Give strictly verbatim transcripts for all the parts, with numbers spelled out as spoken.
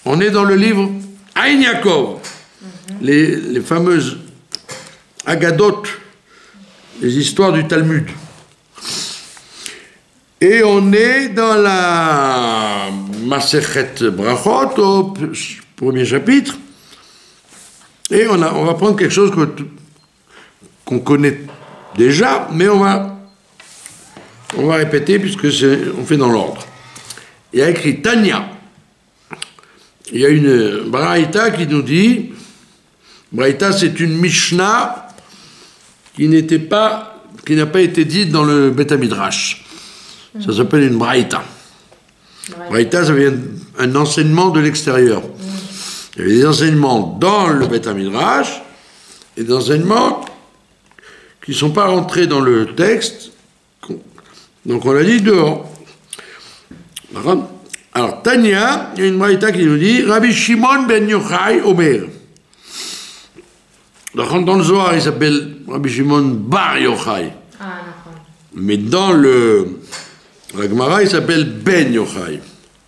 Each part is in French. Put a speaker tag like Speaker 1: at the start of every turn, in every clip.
Speaker 1: on est dans le livre Aïn Yaakov, mm-hmm. les, les fameuses Agadot, les histoires du Talmud. Et on est dans la Masechet Brachot, au premier chapitre, et on, a, on va prendre quelque chose que, qu'on connaît déjà, mais on va, on va répéter puisque c'est, on fait dans l'ordre. Il y a écrit Tanya. Il y a une Braïta qui nous dit, Braïta c'est une Mishnah qui n'était pas, qui n'a pas été dite dans le Beth Midrash. Mmh. Ça s'appelle une Braïta. Braïta, ça vient d'un enseignement de l'extérieur. Mmh. Il y avait des enseignements dans le Beth Midrash et des enseignements qui ne sont pas rentrés dans le texte. Donc on l'a dit dehors. Alors, Tanya, il y a une Braïta qui nous dit Rabbi Shimon ben Yochai Omer. Dans le Zohar, il s'appelle Rabbi Shimon bar Yochai. Ah, mais dans le la Gemara, il s'appelle Ben Yochai.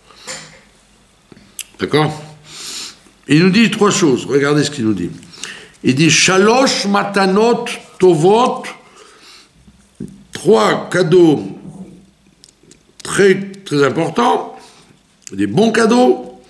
Speaker 1: D'accord? Il nous dit trois choses. Regardez ce qu'il nous dit. Il dit Shalosh matanot tovot, trois cadeaux très, très importants, des bons cadeaux.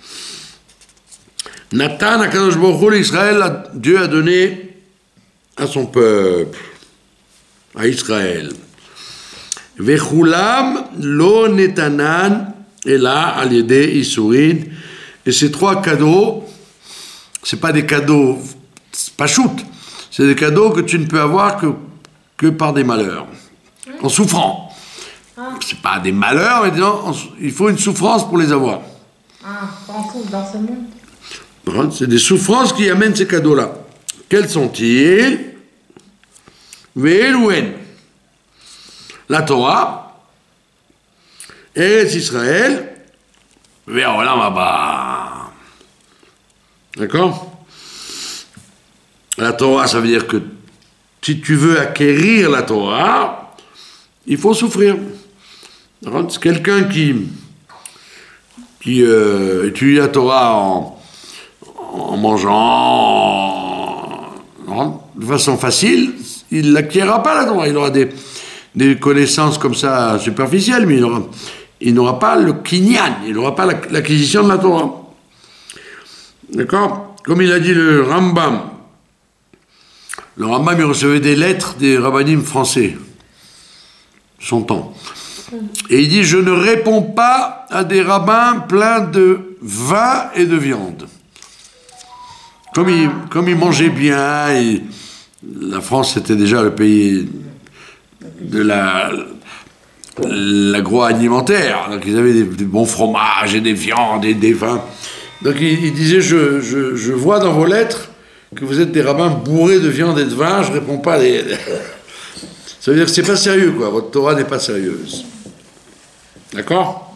Speaker 1: Nathan Akadosh Baruch Hu, Israël, Dieu a donné à son peuple, à Israël. Vechulam lo netanan ela al yedei isurin. Et ces trois cadeaux, c'est pas des cadeaux pas shoot, c'est des cadeaux que tu ne peux avoir que, que par des malheurs, en souffrant. Ah. C'est pas des malheurs, mais disons, il faut une souffrance pour les avoir.
Speaker 2: Ah, on trouve dans ce monde.
Speaker 1: C'est des souffrances qui amènent ces cadeaux-là. Quels sont-ils? Ve'elouen, la Torah, Eretz Israël, Ve'olam haba. D'accord? La Torah, ça veut dire que si tu veux acquérir la Torah, il faut souffrir. C'est quelqu'un qui, qui euh, étudie la Torah en, en mangeant en, de façon facile, il n'acquérera pas la Torah. Il aura des, des connaissances comme ça superficielles, mais il n'aura il n'aura pas le kinyan, il n'aura pas l'acquisition de la Torah. D'accord? Comme il a dit le Rambam. Le Rambam, il recevait des lettres des rabbinim français, son temps. Et il dit, je ne réponds pas à des rabbins pleins de vin et de viande. Comme il, comme il mangeait bien, et la France était déjà le pays de la, l'agroalimentaire. Donc ils avaient des, des bons fromages et des viandes et des vins. Donc il, il disait, je, je, je vois dans vos lettres que vous êtes des rabbins bourrés de viande et de vin, je ne réponds pas. Des... Ça veut dire que c'est pas sérieux, quoi. Votre Torah n'est pas sérieuse. D'accord?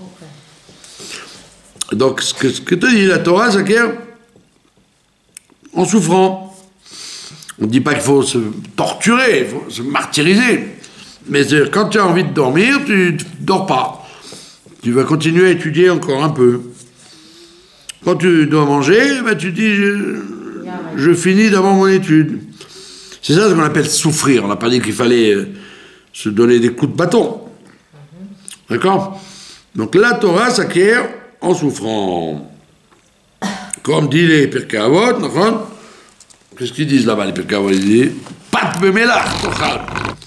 Speaker 1: Donc, ce que, ce que te dit la Torah, c'est qu'en souffrant, on ne dit pas qu'il faut se torturer, il faut se martyriser. Mais quand tu as envie de dormir, tu ne dors pas. Tu vas continuer à étudier encore un peu. Quand tu dois manger, ben tu dis... Je, je finis d'abord mon étude. C'est ça ce qu'on appelle souffrir. On n'a pas dit qu'il fallait euh, se donner des coups de bâton. Mm-hmm. D'accord? Donc la Torah s'acquiert en souffrant. Comme dit les Pirkei Avot, qu'est-ce qu'ils disent là-bas les Pirkei Avot? Ils disent Pat bemelach tochal.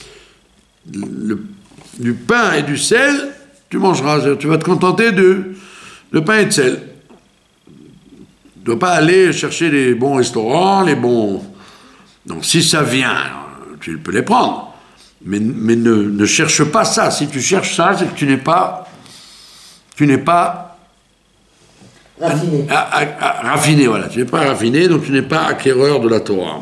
Speaker 1: Du pain et du sel, tu mangeras. Tu vas te contenter de, de pain et de sel. Tu ne dois pas aller chercher les bons restaurants, les bons... Donc si ça vient, tu peux les prendre. Mais, mais ne, ne cherche pas ça. Si tu cherches ça, c'est que tu n'es pas... Tu n'es pas...
Speaker 3: Raffiné.
Speaker 1: À, à, à, raffiné, voilà. Tu n'es pas raffiné, donc tu n'es pas acquéreur de la Torah.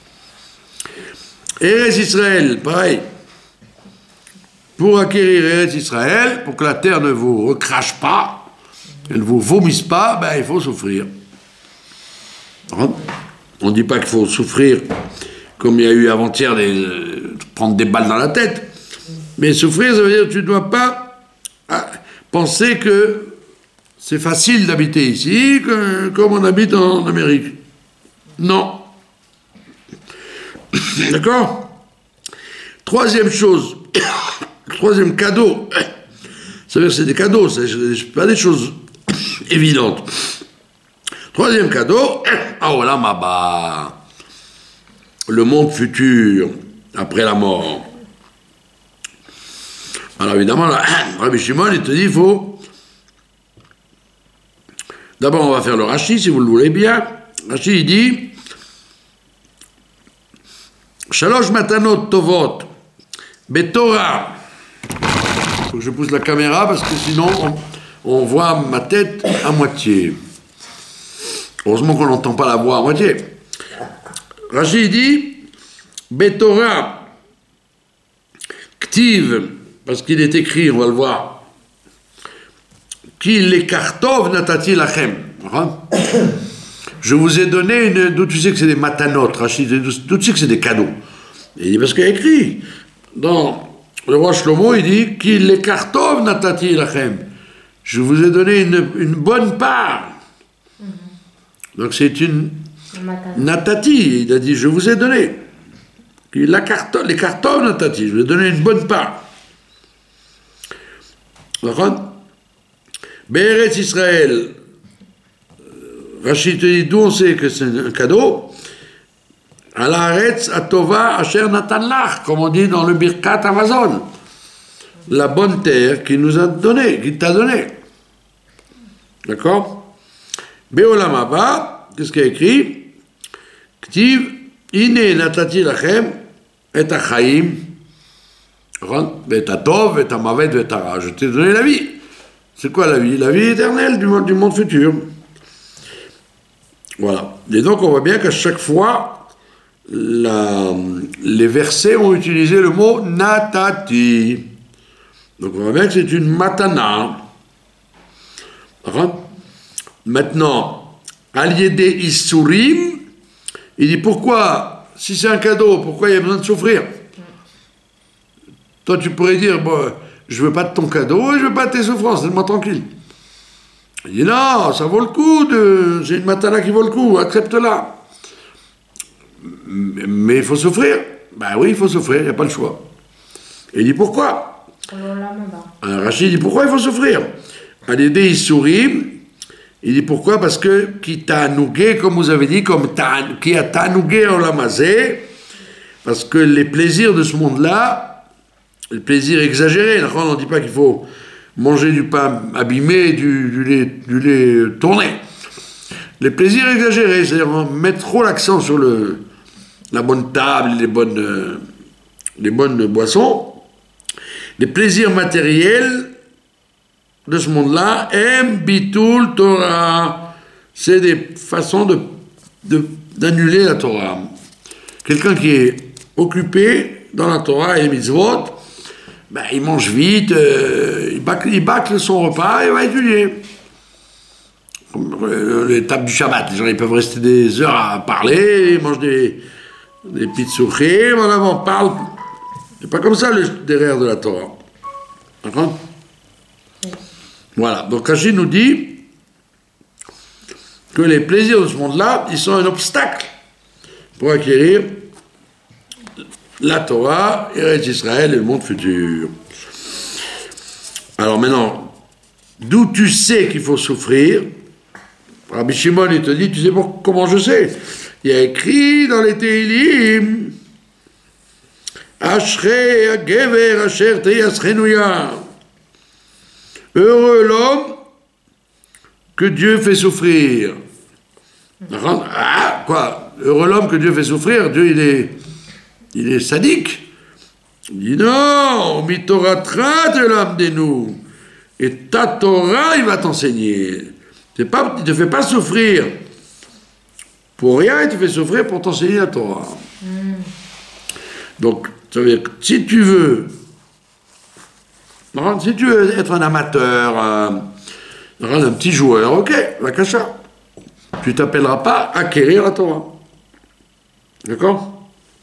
Speaker 1: Eretz Israël, pareil. Pour acquérir Eretz Israël, pour que la terre ne vous recrache pas, qu'elle ne vous vomisse pas, ben, il faut souffrir. On ne dit pas qu'il faut souffrir comme il y a eu avant-hier, de prendre des balles dans la tête. Mais souffrir, ça veut dire que tu ne dois pas penser que c'est facile d'habiter ici que, comme on habite en Amérique. Non. D'accord? Troisième chose, troisième cadeau, ça veut dire c'est des cadeaux, c'est pas des choses évidentes. Troisième cadeau, oh là, ma bah, le monde futur, après la mort. Alors évidemment, là, Rabbi Shimon, il te dit, il faut... D'abord, on va faire le Rashi, si vous le voulez bien. Rashi, il dit, Shalosh matanot tovot, betorah. Faut que je pousse la caméra, parce que sinon, on, on voit ma tête à moitié. Heureusement qu'on n'entend pas la voix à moitié. Rashi, il dit, betorah, ktiv, parce qu'il est écrit, on va le voir, qui l'écartov natati lachem. Je vous ai donné une. D'où tu sais que c'est des matanot, Rachid, d'où tu sais que c'est des cadeaux. Et il dit, parce qu'il y a écrit, dans le roi Shlomo, il dit, qui l'écartov natati lachem. Je vous ai donné une, une bonne part. Mm-hmm. Donc c'est une. Natati, il a dit, je vous ai donné. L'écartov natati, je vous ai donné une bonne part. D'accord? Béretz Israël, Rachid te dit d'où on sait que c'est un cadeau. Alaretz Atova Asher Natan Lach, comme on dit dans le Birkat Amazon. La bonne terre qu'il nous a donné, qu'il t'a donné. D'accord? Beolam Haba, qu'est-ce qu'il y a écrit? Ktiv, Ine Natati Lachem, et Achaim. Et à Tov, et à Mavet, et à Ra. Je t'ai donné la vie. C'est quoi la vie? La vie éternelle du monde, du monde futur. Voilà. Et donc on voit bien qu'à chaque fois, la, les versets ont utilisé le mot natati. Donc on voit bien que c'est une matana. Maintenant, Aliédé Issourim, il dit pourquoi, si c'est un cadeau, pourquoi il y a besoin de souffrir? Toi, tu pourrais dire, bon, je veux pas de ton cadeau et je veux pas de tes souffrances, laisse-moi tranquille. Il dit, non, ça vaut le coup, de... j'ai une matana qui vaut le coup, accepte-la. Mais il faut souffrir. Ben oui, il faut souffrir, il n'y a pas le choix. Et il dit, pourquoi? Alors Rachid dit, pourquoi il faut souffrir? Aliédé, il sourit. Il dit, pourquoi? Parce que, qui t'a nougué, comme vous avez dit, comme qui a tanougué en lamazé, parce que les plaisirs de ce monde-là, le plaisir exagéré, on ne dit pas qu'il faut manger du pain abîmé, du, du, lait, du lait tourné. Les plaisirs exagérés, c'est-à-dire mettre trop l'accent sur le, la bonne table, les bonnes, euh, les bonnes boissons. Les plaisirs matériels de ce monde-là, M, bitul, Torah, c'est des façons de, de, d'annuler la Torah. Quelqu'un qui est occupé dans la Torah et les mitzvot, ben, il mange vite, euh, il, bâcle, il bâcle son repas et il va étudier. Euh, les tables du Shabbat, les gens ils peuvent rester des heures à parler, ils mangent des, des pizzouchés, voilà, on parle. C'est pas comme ça le derrière de la Torah. D'accord? Voilà, donc Rachid nous dit que les plaisirs de ce monde-là, ils sont un obstacle pour acquérir la Torah, Eretz Israël et le monde futur. Alors maintenant, d'où tu sais qu'il faut souffrir? Rabbi Shimon, il te dit, tu sais pour, comment je sais? Il y a écrit dans les Tehillim, Ashrei hagever asher teyasrenuya. Heureux l'homme que Dieu fait souffrir. Ah, quoi? Heureux l'homme que Dieu fait souffrir, Dieu il est Il est sadique. Il dit non, mi Toratra de l'âme de nous. Et ta Torah, il va t'enseigner. C'est pas, il ne te fait pas souffrir pour rien, il te fait souffrir pour t'enseigner la Torah. Mm. Donc, ça veut dire que si tu veux, non, si tu veux être un amateur, un, un petit joueur, ok, la cacha. Tu t'appelleras pas acquérir la Torah. D'accord?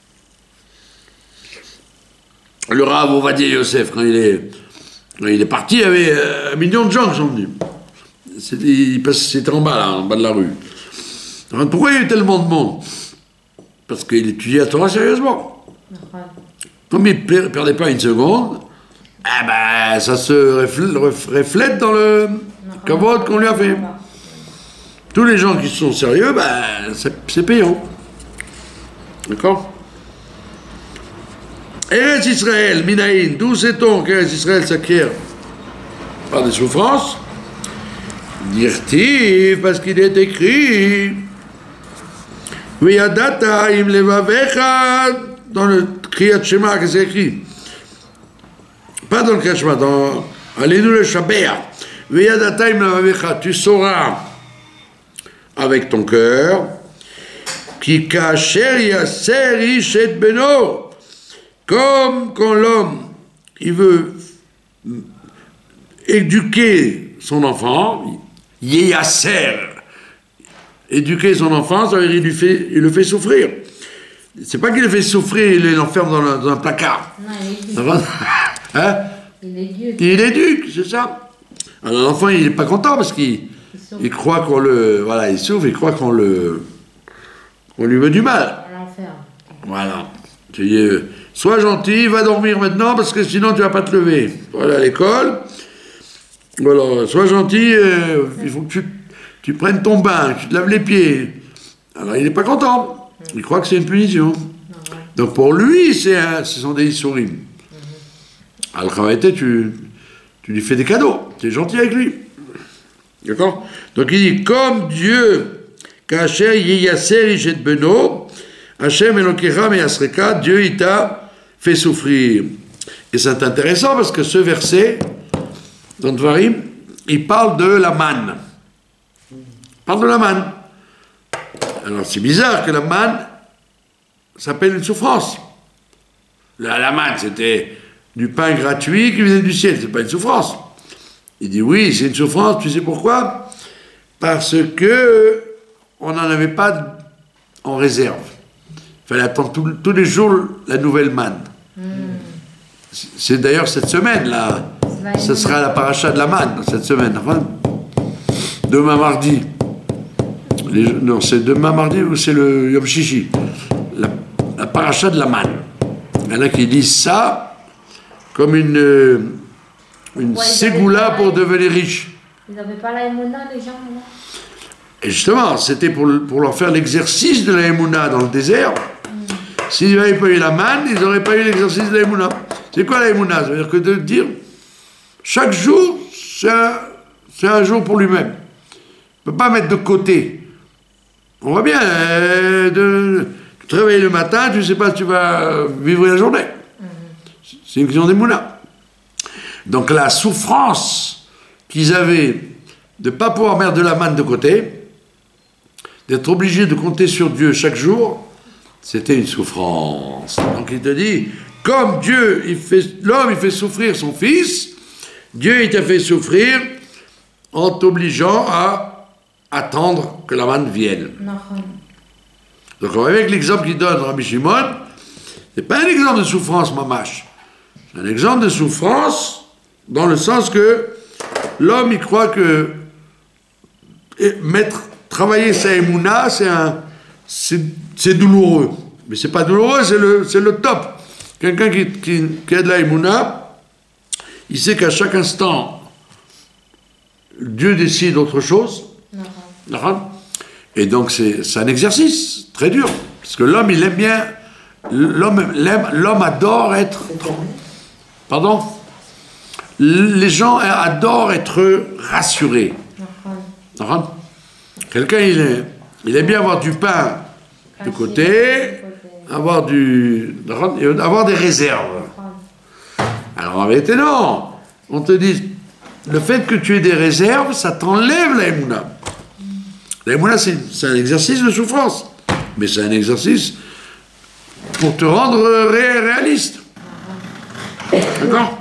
Speaker 1: Le Rav Ovadia Yosef, quand il est, quand il est parti, il y avait un million de gens qui sont venus. C'était en bas, là, en bas de la rue. Alors, pourquoi il y a eu tellement de monde? Parce qu'il étudiait la Torah sérieusement. Comme il ne perdait pas une seconde, eh ben, ça se reflète dans le kavod qu'on lui a fait. Tous les gens qui sont sérieux, ben, c'est payant. D'accord? Eretz Israël, Minaïn, d'où sait-on qu'Eretz Israël s'acquiert par des souffrances? Dirtiv, parce qu'il est écrit V'yadata im levavecha, dans le Kriyat Shema, que c'est écrit, pas dans le Kriyat Shema, dans Allélu le Shabbat. V'yadata im levavecha, tu sauras avec ton cœur, qui kacher yaser ish et beno, comme quand l'homme il veut éduquer son enfant, yasser, éduquer son enfant, ça veut dire il lui fait, il le fait souffrir. C'est pas qu'il le fait souffrir, il l'enferme dans, dans un placard.
Speaker 2: Non, il éduque.
Speaker 1: Hein?
Speaker 2: Il éduque.
Speaker 1: Il éduque, c'est ça. Alors l'enfant, il n'est pas content parce qu'il il croit qu'on le... Voilà, il souffre, il croit qu'on le... qu'on lui veut du mal.
Speaker 2: On l'enferme.
Speaker 1: Voilà. Tu dis, euh, sois gentil, va dormir maintenant parce que sinon tu vas pas te lever. Voilà, à l'école. Voilà, sois gentil, euh, il faut que tu, tu prennes ton bain, que tu te laves les pieds. Alors il n'est pas content. Il croit que c'est une punition. Donc pour lui, c'est un, ce sont des issourim. Alors en réalité, tu, tu lui fais des cadeaux. Tu es gentil avec lui. D'accord? Donc il dit, comme Dieu, Kacher Yiyaser Ishet Beno, Hashem Elokecha Meyasreka, Dieu il t'a fait souffrir. Et c'est intéressant parce que ce verset, dans Dvarim, il parle de la manne. Il parle de la manne. Alors c'est bizarre que la manne s'appelle une souffrance. La, la manne, c'était du pain gratuit qui venait du ciel, c'est pas une souffrance. Il dit oui, c'est une souffrance, tu sais pourquoi? Parce que on n'en avait pas en réserve. Il fallait attendre tout, tous les jours la nouvelle manne. Mm. C'est d'ailleurs cette semaine, là, ce sera la paracha de la manne, cette semaine. Enfin, demain mardi. Les, non, c'est demain mardi ou c'est le Yom Shishi. La, la paracha de la manne. Il y en a qui disent ça comme une, une ouais, ségoula pour devenir riche.
Speaker 2: Ils n'avaient pas la émouna, les gens, là.
Speaker 1: Et justement, c'était pour, pour leur faire l'exercice de la émouna dans le désert. Mm. S'ils n'avaient pas eu la manne, ils n'auraient pas eu l'exercice de la émouna. C'est quoi la émouna? Ça veut dire que de dire chaque jour, c'est un, c'est un jour pour lui-même. On ne peut pas mettre de côté. On voit bien, euh, de, tu te réveilles le matin, tu ne sais pas si tu vas vivre la journée. Mm-hmm. C'est une question d'émouna. Donc la souffrance qu'ils avaient de ne pas pouvoir mettre de la manne de côté, d'être obligé de compter sur Dieu chaque jour, c'était une souffrance. Donc il te dit, comme Dieu, il fait, l'homme, il fait souffrir son fils, Dieu, il t'a fait souffrir en t'obligeant à attendre que la manne vienne. Donc avec l'exemple qu'il donne Rabbi Shimon, c'est pas un exemple de souffrance mamash, c'est un exemple de souffrance dans le sens que l'homme, il croit que mettre, travailler sa émouna, c'est un, c'est, c'est douloureux. Mais c'est pas douloureux, c'est le, c'est le top. Quelqu'un qui, qui, qui a de la émouna, il sait qu'à chaque instant, Dieu décide autre chose. Mm-hmm. Et donc c'est, c'est un exercice très dur. Parce que l'homme, il aime bien, l'homme, l'homme adore être... Pardon? Les gens adorent être rassurés. Mm-hmm. Quelqu'un, il, est, il aime bien avoir du pain de côté, avoir, du, avoir des réserves. Alors en vérité, non. On te dit, le fait que tu aies des réserves, ça t'enlève la émouna. La émouna, c'est, c'est un exercice de souffrance. Mais c'est un exercice pour te rendre ré, réaliste. D'accord?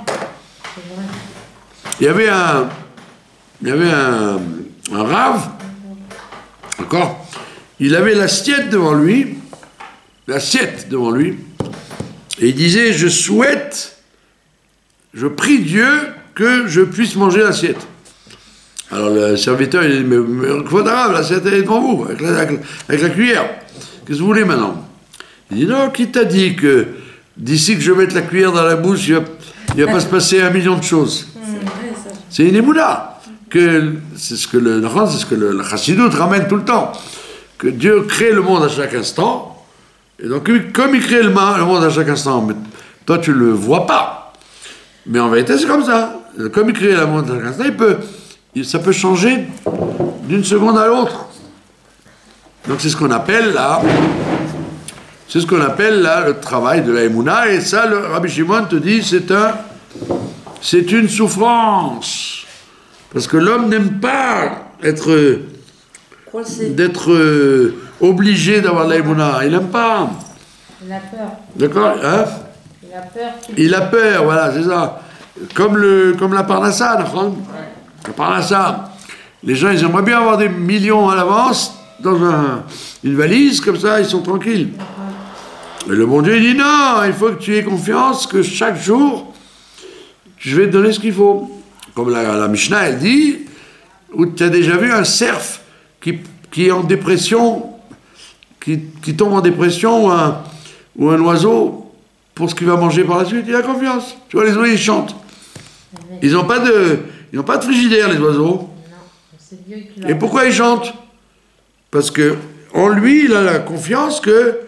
Speaker 1: Il y avait un... Il y avait un, un rave, d'accord? Il avait l'assiette devant lui, l'assiette devant lui, et il disait, je souhaite, je prie Dieu que je puisse manger l'assiette. Alors le serviteur, il dit, mais, mais faute arabe, là, c'est devant vous, avec la, avec, avec la cuillère. Qu'est-ce que vous voulez maintenant? Il dit, non, qui t'a dit que d'ici que je mette la cuillère dans la bouche, il va, il va pas se passer un million de choses. C'est une émouna. Que c'est ce que le, c'est ce que le, le Chassidut ramène tout le temps. Que Dieu crée le monde à chaque instant. Et donc, comme il crée le monde à chaque instant, mais toi, tu le vois pas. Mais en vérité, c'est comme ça. Comme il crée le monde à chaque instant, il peut, il, ça peut changer d'une seconde à l'autre. Donc, c'est ce qu'on appelle là, c'est ce qu'on appelle là le travail de la Emouna. Et ça, le Rabbi Shimon te dit, c'est un, c'est une souffrance. Parce que l'homme n'aime pas être, d'être euh, obligé d'avoir de la Emouna. Il n'aime pas.
Speaker 2: Il a peur.
Speaker 1: D'accord, hein?
Speaker 2: Il a peur.
Speaker 1: Il a peur, voilà, c'est ça. Comme, le, comme la Parnassa, d'accord? La Parnassa. Les gens, ils aimeraient bien avoir des millions à l'avance dans un, une valise, comme ça, ils sont tranquilles. Et le bon Dieu, il dit non, il faut que tu aies confiance que chaque jour, je vais te donner ce qu'il faut. Comme la, la Mishnah, elle dit, où tu as déjà vu un cerf qui, qui est en dépression, qui, qui tombe en dépression, ou un, ou un oiseau, pour ce qu'il va manger par la suite, il a confiance. Tu vois, les oiseaux, ils chantent. Ils n'ont pas de, ils n'ont pas de frigidaire, les oiseaux.
Speaker 2: Non, c'est Dieu qui l'a.
Speaker 1: Et pourquoi ils chantent? Parce que en lui, il a la confiance que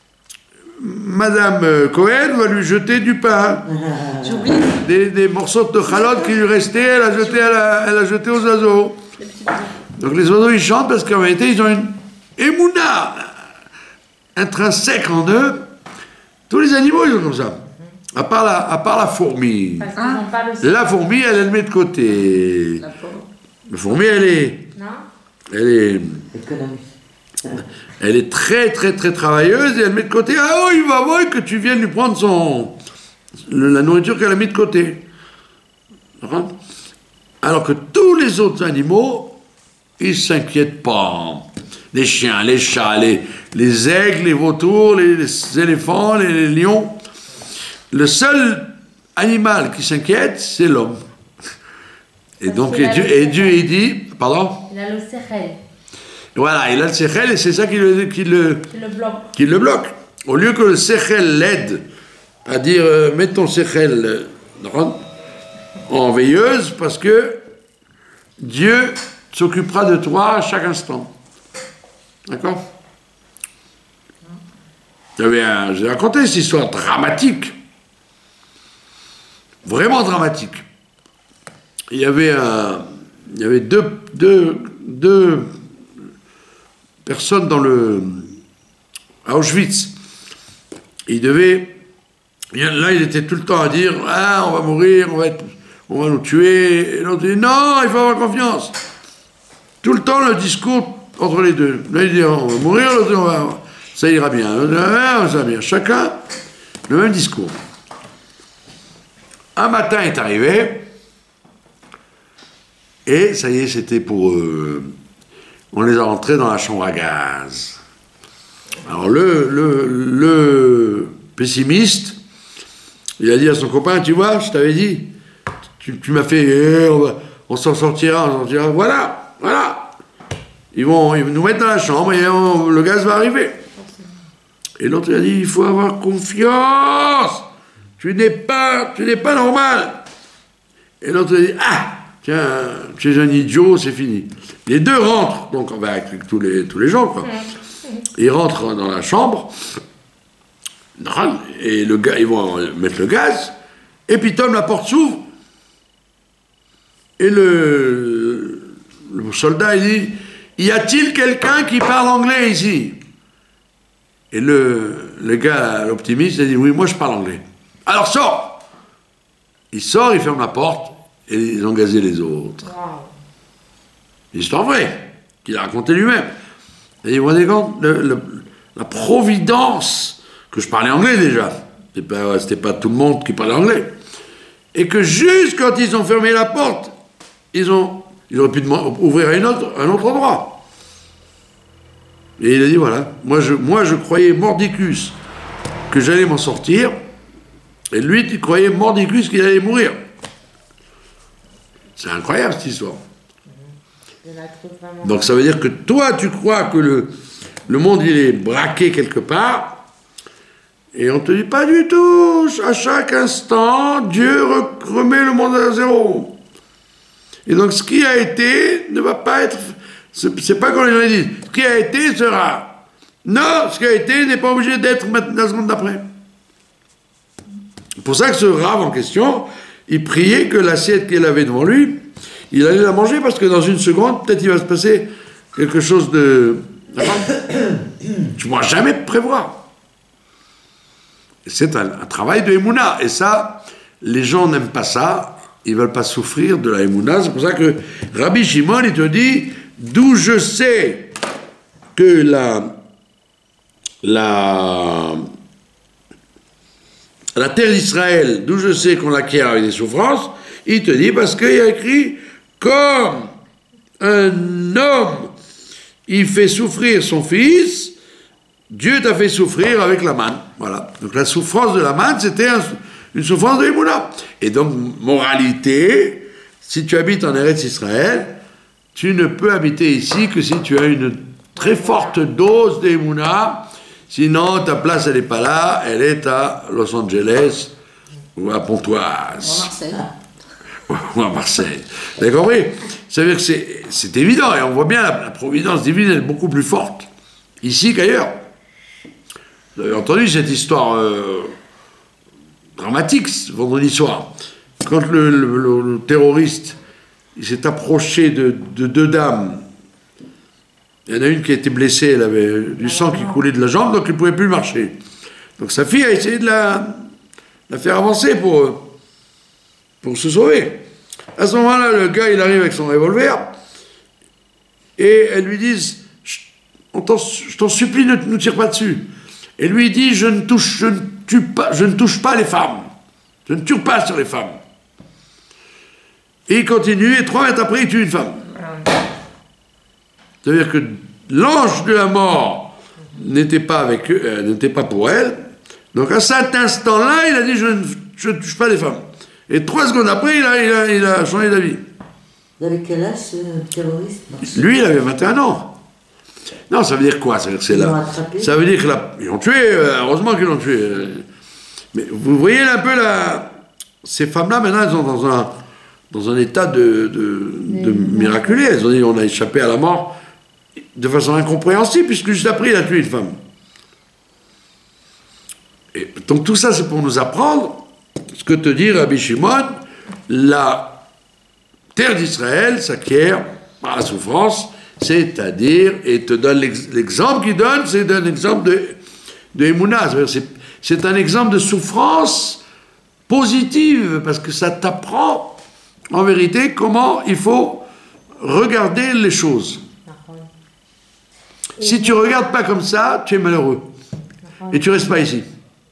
Speaker 1: Madame Cohen va lui jeter du pain. Des, des morceaux de chalotte qui lui restaient, elle a jeté, à la, elle a jeté aux oiseaux. Donc les oiseaux, ils chantent parce qu'en réalité, ils ont une émouna intrinsèque en eux. Tous les animaux, ils sont comme ça. À part la, à part la fourmi.
Speaker 2: Parce qu'ils n'ont pas le
Speaker 1: La fourmi, elle, elle met de côté. La fourmi, elle est...
Speaker 2: Non.
Speaker 1: Elle est...
Speaker 3: Économie.
Speaker 1: Elle est très, très, très travailleuse et elle met de côté. Ah oh, il va voir que tu viennes lui prendre son... le- la nourriture qu'elle a mis de côté. D'accord? Alors que tous les autres animaux, ils ne s'inquiètent pas. Les chiens, les chats, les, les aigles, les vautours, les, les éléphants, les, les lions. Le seul animal qui s'inquiète, c'est l'homme. Et
Speaker 2: Parce
Speaker 1: donc,
Speaker 2: qu'il
Speaker 1: et
Speaker 2: a
Speaker 1: Dieu,
Speaker 2: le
Speaker 1: et Dieu,
Speaker 2: sechel.
Speaker 1: il dit, pardon?
Speaker 2: Il a le sechel
Speaker 1: Voilà, il a le sechel et c'est ça qui le, qui le,
Speaker 2: qui le bloque.
Speaker 1: qui le bloque. Au lieu que le sechel l'aide à dire, euh, mets ton sechel euh, en veilleuse, parce que Dieu s'occupera de toi à chaque instant. D'accord? J'avais un, j'ai raconté cette histoire dramatique, vraiment dramatique. Il y avait un, il y avait deux, deux, deux personnes dans le, à Auschwitz. Il devait, là il était tout le temps à dire, ah on va mourir, on va, être, on va nous tuer. Et l'autre dit, non, il faut avoir confiance. Tout le temps le discours entre les deux. Là il dit, on va mourir, l'autre dit, on va, ça ira bien. L'autre dit, ah, ça va bien. Chacun le même discours. Un matin est arrivé, et ça y est, c'était pour... Euh, on les a rentrés dans la chambre à gaz. Alors le, le, le pessimiste, il a dit à son copain, tu vois, je t'avais dit, tu, tu m'as fait, eh, on, va- on s'en sortira, on s'en sortira, voilà, voilà. Ils vont, ils vont nous mettre dans la chambre et on- le gaz va arriver. Et l'autre il a dit, il faut avoir confiance, tu n'es pas, tu n'es pas normal. Et l'autre il a dit, ah, tiens, tu es un idiot, c'est fini. Les deux rentrent, donc on va avec tous les, tous les gens, quoi. Ils rentrent dans la chambre, et le gars, ils vont mettre le gaz, et puis Tom, la porte s'ouvre, et le, le soldat, il dit, y a-t-il quelqu'un qui parle anglais ici? Et le, le gars, l'optimiste, il dit, oui, moi je parle anglais. Alors sors! Il sort, il ferme la porte, et ils ont gazé les autres.
Speaker 2: Waouh.
Speaker 1: Histoire vraie, qu'il a raconté lui-même. Et vous vous rendez compte, le- le- la providence, que je parlais anglais déjà, c'était pas, c'était pas tout le monde qui parlait anglais, et que juste quand ils ont fermé la porte, ils, ont, ils auraient pu demand- ouvrir un autre, un autre endroit. Et il a dit, voilà, moi je, moi je croyais mordicus que j'allais m'en sortir, et lui, il croyait mordicus qu'il allait mourir. C'est incroyable cette histoire.
Speaker 2: Je la trouve vraiment.
Speaker 1: Donc ça veut dire que toi, tu crois que le, le monde, il est braqué quelque part, et on te dit pas du tout. À chaque instant, Dieu remet le monde à zéro. Et donc ce qui a été ne va pas être... C'est pas comme les gens disent. Ce qui a été sera. Non, ce qui a été n'est pas obligé d'être maintenant la seconde d'après. C'est pour ça que ce rave en question, il priait que l'assiette qu'il avait devant lui, il allait la manger parce que dans une seconde, peut-être il va se passer quelque chose de... Tu ne pourras jamais prévoir. C'est un, un travail de Emouna. Et ça, les gens n'aiment pas ça. Ils ne veulent pas souffrir de la Emouna. C'est pour ça que Rabbi Shimon, il te dit, d'où je sais que la, la, la terre d'Israël, d'où je sais qu'on l'acquiert avec des souffrances, il te dit parce qu'il y a écrit, comme un homme, il fait souffrir son fils, Dieu t'a fait souffrir avec la manne. Voilà. Donc la souffrance de la manne, c'était un, une souffrance de Emouna. Et donc, moralité, si tu habites en Eretz Israël, tu ne peux habiter ici que si tu as une très forte dose d'Emouna. Sinon, ta place, elle n'est pas là, elle est à Los Angeles ou à Pontoise.
Speaker 4: Ou à Marseille.
Speaker 1: Ou à Marseille. Vous avez compris? Ça veut dire que c'est évident, et on voit bien la, la providence divine est beaucoup plus forte ici qu'ailleurs. Vous avez entendu cette histoire euh, dramatique ce vendredi soir, quand le, le, le, le terroriste il s'est approché de, de deux dames. Il y en a une qui a été blessée, elle avait du sang qui coulait de la jambe, donc elle ne pouvait plus marcher. Donc sa fille a essayé de la, la faire avancer pour, pour se sauver. À ce moment-là, le gars, il arrive avec son revolver, et elles lui disent, je t'en supplie, ne nous tire pas dessus. Et lui il dit, je ne touche, je ne tue pas, je ne touche pas les femmes. Je ne tue pas sur les femmes. Et il continue, et trois mètres après, il tue une femme. C'est-à-dire que l'ange de la mort n'était pas avec eux, euh, n'était pas pour elle. Donc à cet instant-là, il a dit, je ne, je ne touche pas les femmes. Et trois secondes après, il a, il a, il a changé d'avis.
Speaker 3: Il avait quel âge, ce terroriste?
Speaker 1: Lui, il avait vingt et un ans. Non, ça veut dire quoi? Ça veut dire que c'est là. Ça veut dire que là, ils l'ont tué, heureusement qu'ils l'ont tué. Mais vous voyez un peu là, ces femmes-là, maintenant, elles sont dans un, dans un état de, de, de miraculé. Elles ont dit, on a échappé à la mort de façon incompréhensible, puisque juste après, il a tué une femme. Et donc tout ça, c'est pour nous apprendre ce que te dit Rabbi Shimon, la terre d'Israël s'acquiert par la souffrance, c'est-à-dire, et te donne l'exemple qu'il donne, c'est un exemple de, de Emouna. C'est un exemple de souffrance positive, parce que ça t'apprend, en vérité, comment il faut regarder les choses. Si tu ne regardes pas comme ça, tu es malheureux. Et tu ne restes pas ici.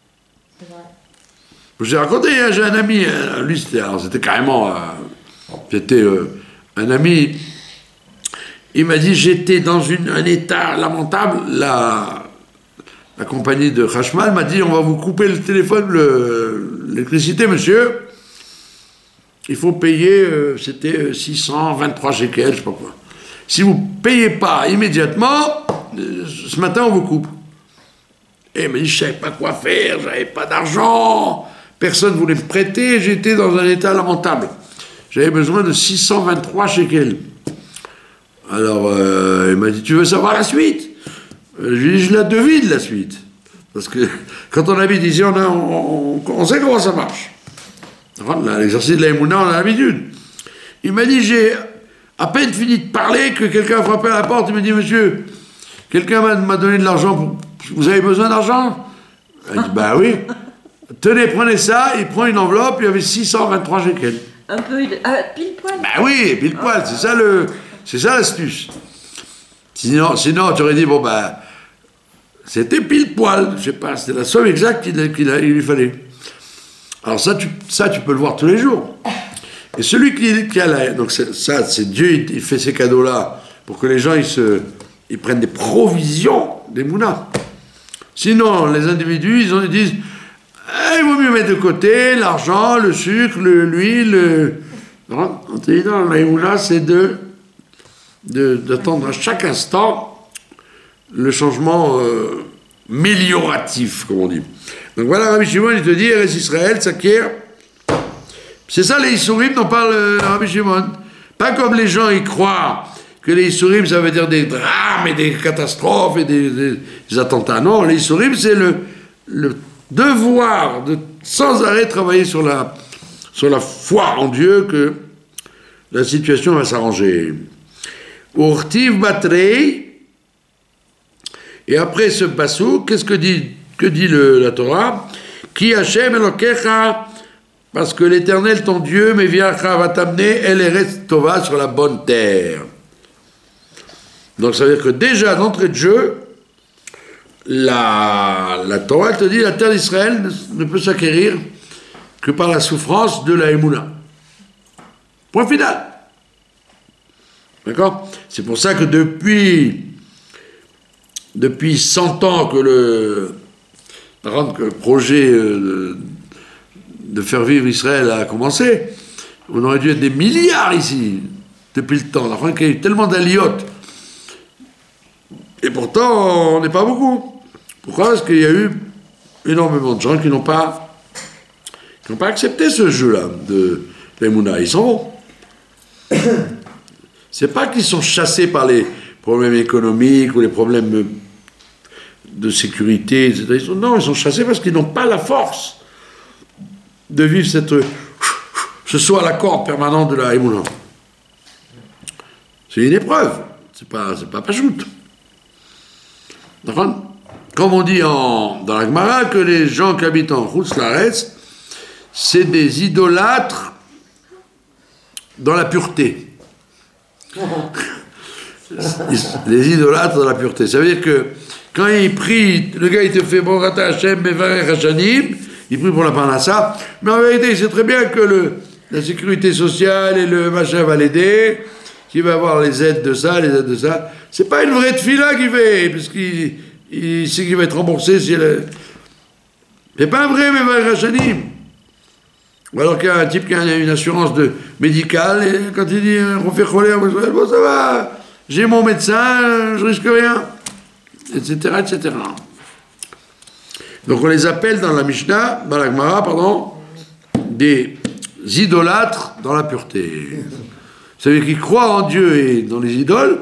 Speaker 1: Je vous ai raconté, hein, j'ai un ami, hein, lui c'était carrément, euh, c'était euh, un ami, il m'a dit, j'étais dans une, un état lamentable, la, la compagnie de Khashmal m'a dit, on va vous couper le téléphone, l'électricité, monsieur, il faut payer, euh, c'était six cent vingt-trois shekels, je sais pas quoi. Si vous ne payez pas immédiatement, euh, ce matin on vous coupe. Et il m'a dit, je ne savais pas quoi faire, j'avais pas d'argent, personne ne voulait me prêter, j'étais dans un état lamentable. J'avais besoin de six cent vingt-trois shekels. Alors, euh, il m'a dit, tu veux savoir la suite? Je lui ai dit, je la devine, la suite. Parce que quand on habite ici, on, a, on, on, on sait comment ça marche. L'exercice de la Emouna, on a l'habitude. Il m'a dit, j'ai à peine fini de parler que quelqu'un a frappé à la porte, il m'a dit, monsieur, quelqu'un m'a donné de l'argent, pour... vous avez besoin d'argent? Il dit, bah oui. Tenez, prenez ça, il prend une enveloppe, il y avait six cent vingt-trois shekels.
Speaker 4: Un peu, ah, pile poil.
Speaker 1: Bah oui, pile poil, c'est ça le, c'est ça l'astuce. Sinon, sinon, tu aurais dit, bon bah, c'était pile poil, je sais pas, c'était la somme exacte qu'il qu'il lui fallait. Alors ça tu, ça, tu peux le voir tous les jours. Et celui qui, qui a la... Donc ça, c'est Dieu, il, il fait ces cadeaux-là pour que les gens, ils, se, ils prennent des provisions des mounas. Sinon, les individus, ils, ont, ils disent, eh, il vaut mieux mettre de côté l'argent, le sucre, l'huile. Le... Non, on te dit, non, les mounas, c'est de d'attendre à chaque instant le changement euh, mélioratif, comme on dit. Donc voilà, Rabbi Shimon, il te dit, Eretz Israël s'acquiert. C'est ça les Issourim dont parle euh, Rabbi Shimon. Pas comme les gens y croient que les Issourim, ça veut dire des drames et des catastrophes et des, des, des attentats. Non, les Issourim, c'est le, le devoir de sans arrêt travailler sur la, sur la foi en Dieu que la situation va s'arranger. Urtiv Batrei, et après ce passou, qu'est-ce que dit, que dit le, la Torah? Ki Hashem Elokecha, parce que l'Éternel, ton Dieu, Meviacha, va t'amener El Eretz Tova sur la bonne terre. Donc ça veut dire que déjà, d'entrée de jeu, la, la Torah te dit la terre d'Israël ne, ne peut s'acquérir que par la souffrance de la Emouna. Point final. D'accord? C'est pour ça que depuis, depuis cent ans que le, par exemple, que le projet de, de faire vivre Israël a commencé, on aurait dû être des milliards ici, depuis le temps. Enfin, il y a eu tellement d'aliotes. Et pourtant, on n'est pas beaucoup. Pourquoi? Parce qu'il y a eu énormément de gens qui n'ont pas, qui n'ont pas accepté ce jeu-là de l'Emouna. Ils s'en vont. C'est pas qu'ils sont chassés par les problèmes économiques ou les problèmes de sécurité, et cetera. Ils sont, non, ils sont chassés parce qu'ils n'ont pas la force de vivre cette, ce saut à la corde permanent de la Emouna. C'est une épreuve. C'est pas, c'est pas pachoute. Comme on dit en, dans la Gemara, que les gens qui habitent en Chutz La'aretz, c'est des idolâtres dans la pureté. Les idolâtres dans la pureté. Ça veut dire que quand il prie, le gars il te fait bon rata Hashem, mevarech hashanim, il prie pour la parnassa, mais en vérité il sait très bien que le, la sécurité sociale et le machin va l'aider, qu'il va avoir les aides de ça, les aides de ça. C'est pas une vraie tefila qu'il fait, parce qu'il il sait qu'il va être remboursé si elle... C'est pas un vrai mevarech hashanim. Ou alors qu'il y a un type qui a une assurance de médicale, et quand il dit on fait choler, bon ça va, j'ai mon médecin, je risque rien, et cetera, et cetera. Donc on les appelle dans la Mishnah, dans la Gemara, pardon, des idolâtres dans la pureté. Ça veut dire qu'ils croient en Dieu et dans les idoles,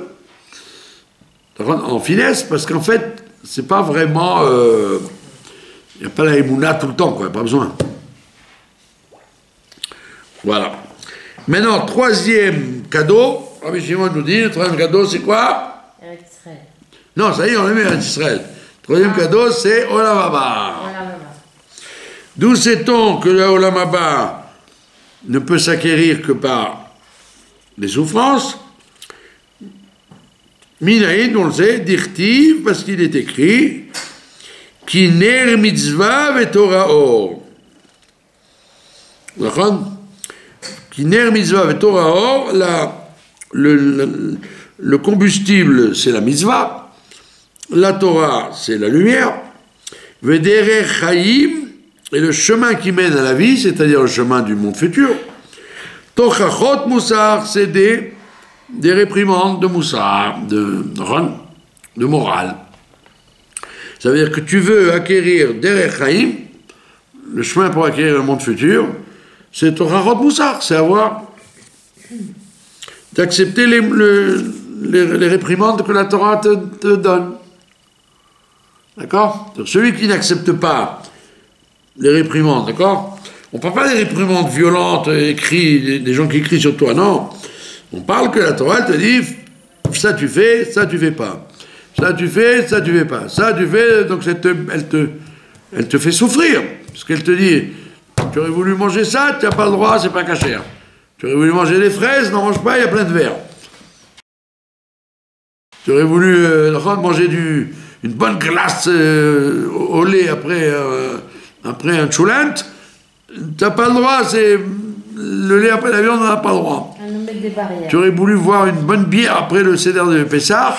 Speaker 1: en finesse, parce qu'en fait, c'est pas vraiment... Il euh, n'y a pas la Emouna tout le temps, quoi, pas besoin. Voilà. Maintenant, troisième cadeau, Rabbi Shimon nous dit, le troisième cadeau, c'est quoi?
Speaker 2: Eretz Israël.
Speaker 1: Non, ça y est, on l'a mis à Israël. Troisième ah. cadeau, c'est Olam Haba. D'où sait-on que le Olam Haba ne peut s'acquérir que par les souffrances? Minaïd, on le sait, d'Irtiv, parce qu'il est écrit Ki ner mitzvah ve'torah or. D'accord? Ki ner mitzvah ve'torah or, la, le, le, le combustible, c'est la mitzvah, la Torah, c'est la lumière, ve'derech chaim, et le chemin qui mène à la vie, c'est-à-dire le chemin du monde futur, tochachot moussar, c'est des, des réprimandes de moussar, de, de morale. Ça veut dire que tu veux acquérir derech chaim, le chemin pour acquérir le monde futur, c'est tochachot moussar, c'est avoir d'accepter les, le, les, les réprimandes que la Torah te, te donne. D'accord? Celui qui n'accepte pas les réprimandes, d'accord? On ne parle pas des réprimandes violentes, écrits, des, des gens qui crient sur toi, non. On parle que la Torah te dit, ça tu fais, ça tu fais pas. Ça tu fais, ça tu fais pas. Ça tu fais, donc elle te, elle te, elle te fait souffrir. Parce qu'elle te dit, tu aurais voulu manger ça, tu n'as pas le droit, c'est pas cachère. Tu aurais voulu manger des fraises, n'en mange pas, il y a plein de verre. Tu aurais voulu euh, manger du, une bonne glace euh, au lait après, euh, après un choulent, tu n'as pas le droit, c'est le lait après la viande, on n'a pas le droit.
Speaker 2: À nous mettre des barrières.
Speaker 1: Tu aurais voulu voir une bonne bière après le Seder de Pessah,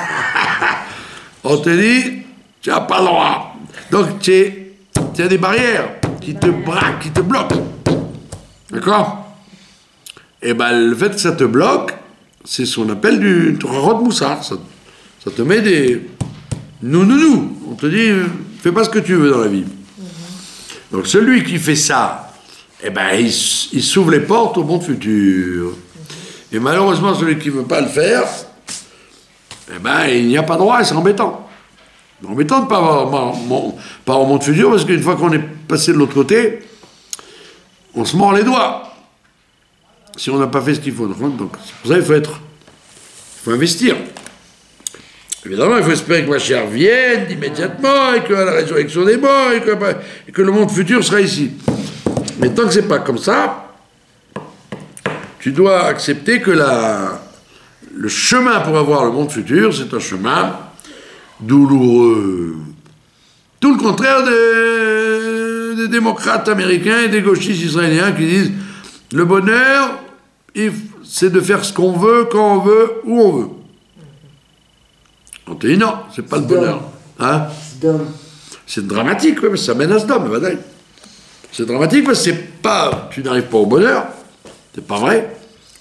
Speaker 1: on te dit, tu n'as pas le droit. Donc tu as des barrières qui te braquent, qui te bloquent. D'accord? Et bien le fait que ça te bloque, c'est ce qu'on appelle du Torah Moussar. Ça, ça te met des... Nous, nous, nous. On te dit, fais pas ce que tu veux dans la vie. Mm-hmm. Donc celui qui fait ça, eh ben, il, il s'ouvre les portes au monde futur. Mm-hmm. Et malheureusement, celui qui veut pas le faire, eh ben, il n'y a pas droit et c'est embêtant. C'est embêtant de ne pas avoir, pas avoir monde futur parce qu'une fois qu'on est passé de l'autre côté, on se mord les doigts. Si on n'a pas fait ce qu'il faut. Donc, c'est pour ça qu'il faut être... Il faut investir. Évidemment, il faut espérer que Mashiach vienne immédiatement, et que la résurrection des morts, et que, et que le monde futur sera ici. Mais tant que c'est pas comme ça, tu dois accepter que la, le chemin pour avoir le monde futur, c'est un chemin douloureux. Tout le contraire des, des démocrates américains et des gauchistes israéliens qui disent le bonheur, c'est de faire ce qu'on veut, quand on veut, où on veut. On te dit non, c'est pas le bonheur. Hein? C'est dramatique, oui, mais ça mène à Sdom, c'est dramatique parce que c'est pas, tu n'arrives pas au bonheur, c'est pas vrai.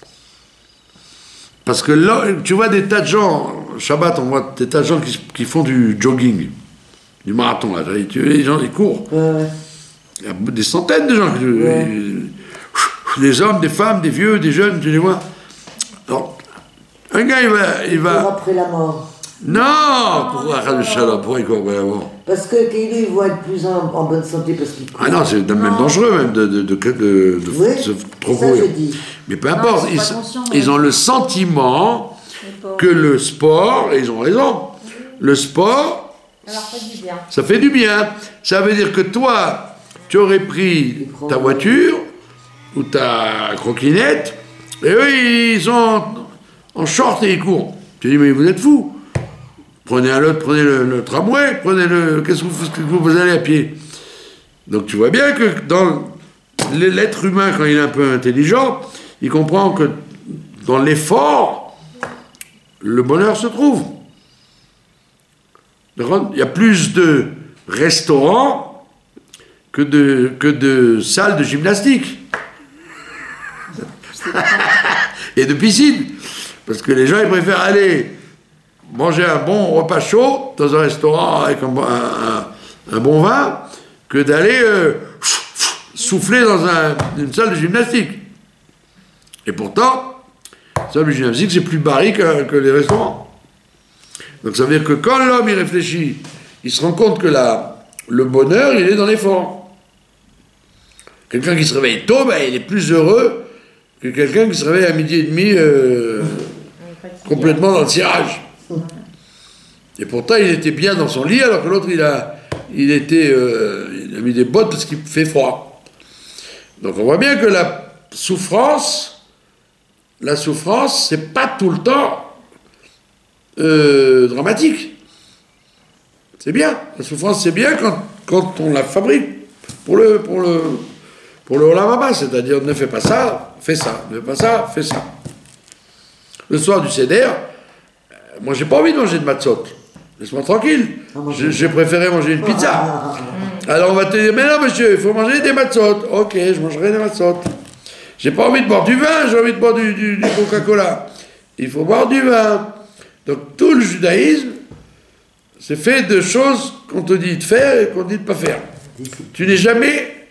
Speaker 1: Parce que là, tu vois des tas de gens, Shabbat, on voit des tas de gens qui, qui font du jogging, du marathon, là, tu vois, les gens, ils courent. Ouais. Il y a des centaines de gens, ouais. Des hommes, des femmes, des vieux, des jeunes, tu les vois. Alors, un gars, il va... Il va...
Speaker 3: Pour après la mort.
Speaker 1: Non, pourquoi pourquoi il court après la mort?
Speaker 3: Parce que lui, il va être plus en, en bonne santé parce qu'il court.
Speaker 1: Ah non, c'est même non. dangereux même de, de, de, de, de, de
Speaker 3: oui,
Speaker 1: se trop courir. Mais peu importe, non, ils, ils, ils ont le sentiment que le sport, et ils ont raison, le sport,
Speaker 2: ça fait du bien.
Speaker 1: Ça fait du bien. Ça veut dire que toi, tu aurais pris ta voiture ou ta croquinette, et eux, ils sont en short et ils courent. Tu dis, mais vous êtes fous. Prenez un autre, prenez le, le tramway, prenez le... Qu'est-ce que vous, que vous allez à pied? Donc tu vois bien que dans l'être humain, quand il est un peu intelligent, il comprend que dans l'effort, le bonheur se trouve. Il y a plus de restaurants que de, que de salles de gymnastique. Et de piscines. Parce que les gens, ils préfèrent aller manger un bon repas chaud dans un restaurant avec un, un, un bon vin que d'aller euh, souffler dans un, une salle de gymnastique. Et pourtant, la salle de gymnastique, c'est plus barré que, que les restaurants. Donc ça veut dire que quand l'homme, il réfléchit, il se rend compte que la, le bonheur, il est dans l'effort. Quelqu'un qui se réveille tôt, ben, il est plus heureux que quelqu'un qui se réveille à midi et demi euh, complètement dans le cirage. Et pourtant, il était bien dans son lit, alors que l'autre, il a, il était, euh, il a mis des bottes parce qu'il fait froid. Donc on voit bien que la souffrance, la souffrance, c'est pas tout le temps euh, dramatique. C'est bien. La souffrance, c'est bien quand, quand on la fabrique pour le, pour le, pour le Olam Haba, c'est-à-dire ne fais pas ça, fais ça, ne fais pas ça, fais ça. Le soir du Seder, moi, j'ai pas envie de manger de matzot. Laisse-moi tranquille. J'ai préféré manger une pizza. Alors, on va te dire, mais non, monsieur, il faut manger des matzot. Ok, je mangerai des matzot. J'ai pas envie de boire du vin, j'ai envie de boire du, du, du Coca-Cola. Il faut boire du vin. Donc, tout le judaïsme, c'est fait de choses qu'on te dit de faire et qu'on te dit de pas faire. Tu n'es jamais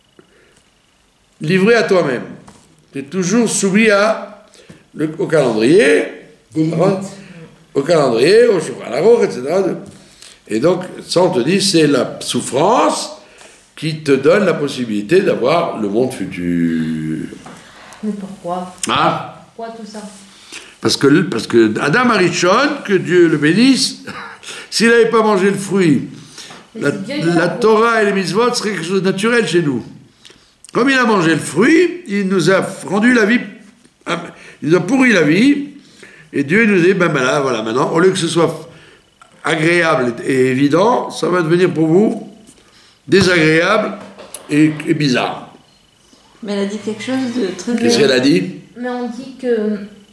Speaker 1: livré à toi-même. Tu es toujours soumis à, le, au calendrier.
Speaker 3: Des limites.
Speaker 1: Au calendrier, au cheval à et cetera. Et donc, ça, on te dit, c'est la souffrance qui te donne la possibilité d'avoir le monde futur.
Speaker 2: Mais pourquoi?
Speaker 1: Ah.
Speaker 2: Pourquoi tout ça? Parce
Speaker 1: que, parce que Adam Arishon, que Dieu le bénisse, s'il n'avait pas mangé le fruit, la, la Torah et les mitzvot seraient quelque chose de naturel chez nous. Comme il a mangé le fruit, il nous a rendu la vie, il nous a pourri la vie. Et Dieu nous dit, ben, ben là, voilà, maintenant, au lieu que ce soit agréable et évident, ça va devenir pour vous désagréable et, et bizarre.
Speaker 4: Mais elle a dit quelque chose de très...
Speaker 1: Qu'est-ce qu'elle a dit?
Speaker 2: Mais on dit que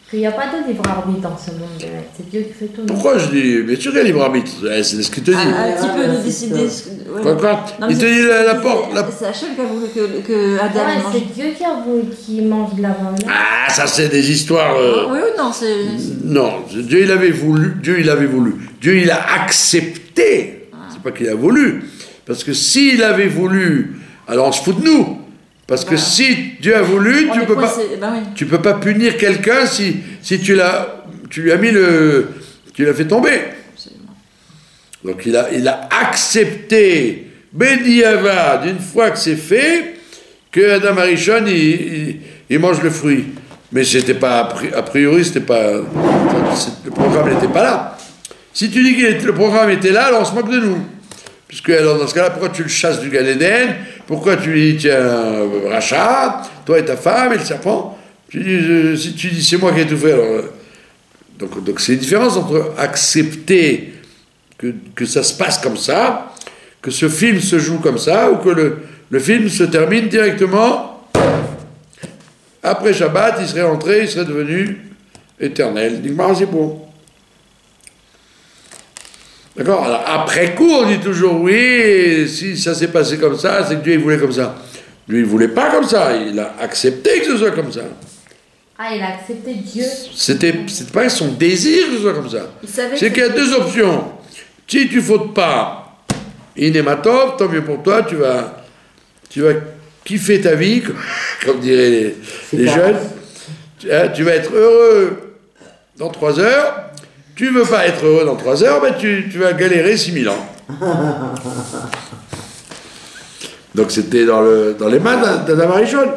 Speaker 2: Qu'il n'y a pas de libre arbitre dans ce monde. C'est Dieu qui fait tout.
Speaker 1: Pourquoi je dis, bien sûr qu'il y a libre arbitre, c'est ce qu'il te dit.
Speaker 4: Ah, un petit peu de
Speaker 3: c'est
Speaker 4: décider.
Speaker 3: ça.
Speaker 4: ce que- ouais.
Speaker 1: Quoi, quoi
Speaker 4: Non,
Speaker 1: Il
Speaker 4: mais
Speaker 1: te
Speaker 4: c'est-
Speaker 1: dit la, la
Speaker 4: c'est-
Speaker 1: porte. La...
Speaker 4: C'est Hachem qui a voulu que, que Adam
Speaker 2: Ouais,
Speaker 4: mange.
Speaker 2: c'est Dieu qui a voulu qu'il mange de la viande.
Speaker 1: Ah, ça c'est des histoires. euh,
Speaker 4: Oui ou non, c'est.
Speaker 1: Non, Dieu il avait voulu, Dieu il avait voulu. Dieu il a accepté. C'est pas qu'il a voulu. Parce que s'il avait voulu, alors on se fout de nous. Parce que
Speaker 4: Voilà.
Speaker 1: si Dieu a voulu,
Speaker 4: On
Speaker 1: tu
Speaker 4: est
Speaker 1: peux pas,
Speaker 4: coincé, ben oui.
Speaker 1: tu peux pas punir quelqu'un si, si tu l'as, tu lui as mis le, tu l'as fait tomber.
Speaker 4: Absolument.
Speaker 1: Donc il a, il a accepté, Bediavad, une fois que c'est fait, que Adam Arishon il, il, il mange le fruit. Mais c'était pas, a pri- a priori, c'était pas, c'est- le programme n'était pas là. Si tu dis que le programme était là, alors on se moque de nous. Puisque alors dans ce cas-là, pourquoi tu le chasses du Gan Eden? Pourquoi tu lui dis, tiens, rachat, toi et ta femme et le serpent? Tu dis, euh, si tu dis, c'est moi qui ai tout fait, alors... euh, donc, donc c'est une différence entre accepter que, que ça se passe comme ça, que ce film se joue comme ça, ou que le, le film se termine directement après Shabbat, il serait entré, il serait devenu éternel. Dis moi c'est bon. D'accord? Alors après coup, on dit toujours oui, si ça s'est passé comme ça, c'est que Dieu il voulait comme ça. Lui, il ne voulait pas comme ça, il a accepté que ce soit comme ça.
Speaker 2: Ah, il a accepté Dieu.
Speaker 1: C'était, c'était pas son désir que ce soit comme ça.
Speaker 4: Il savait
Speaker 1: C'est
Speaker 4: que-
Speaker 1: qu'il y a deux options. Si tu fautes pas, inématov, tant mieux pour toi, tu vas, tu vas kiffer ta vie, comme, comme diraient les,
Speaker 3: C'est
Speaker 1: les
Speaker 3: pas-
Speaker 1: jeunes. Tu, hein, tu vas être heureux dans trois heures. Tu veux pas être heureux dans trois heures, ben tu, tu vas galérer six mille ans. Donc c'était dans, le, dans les mains d'Adam Arishon.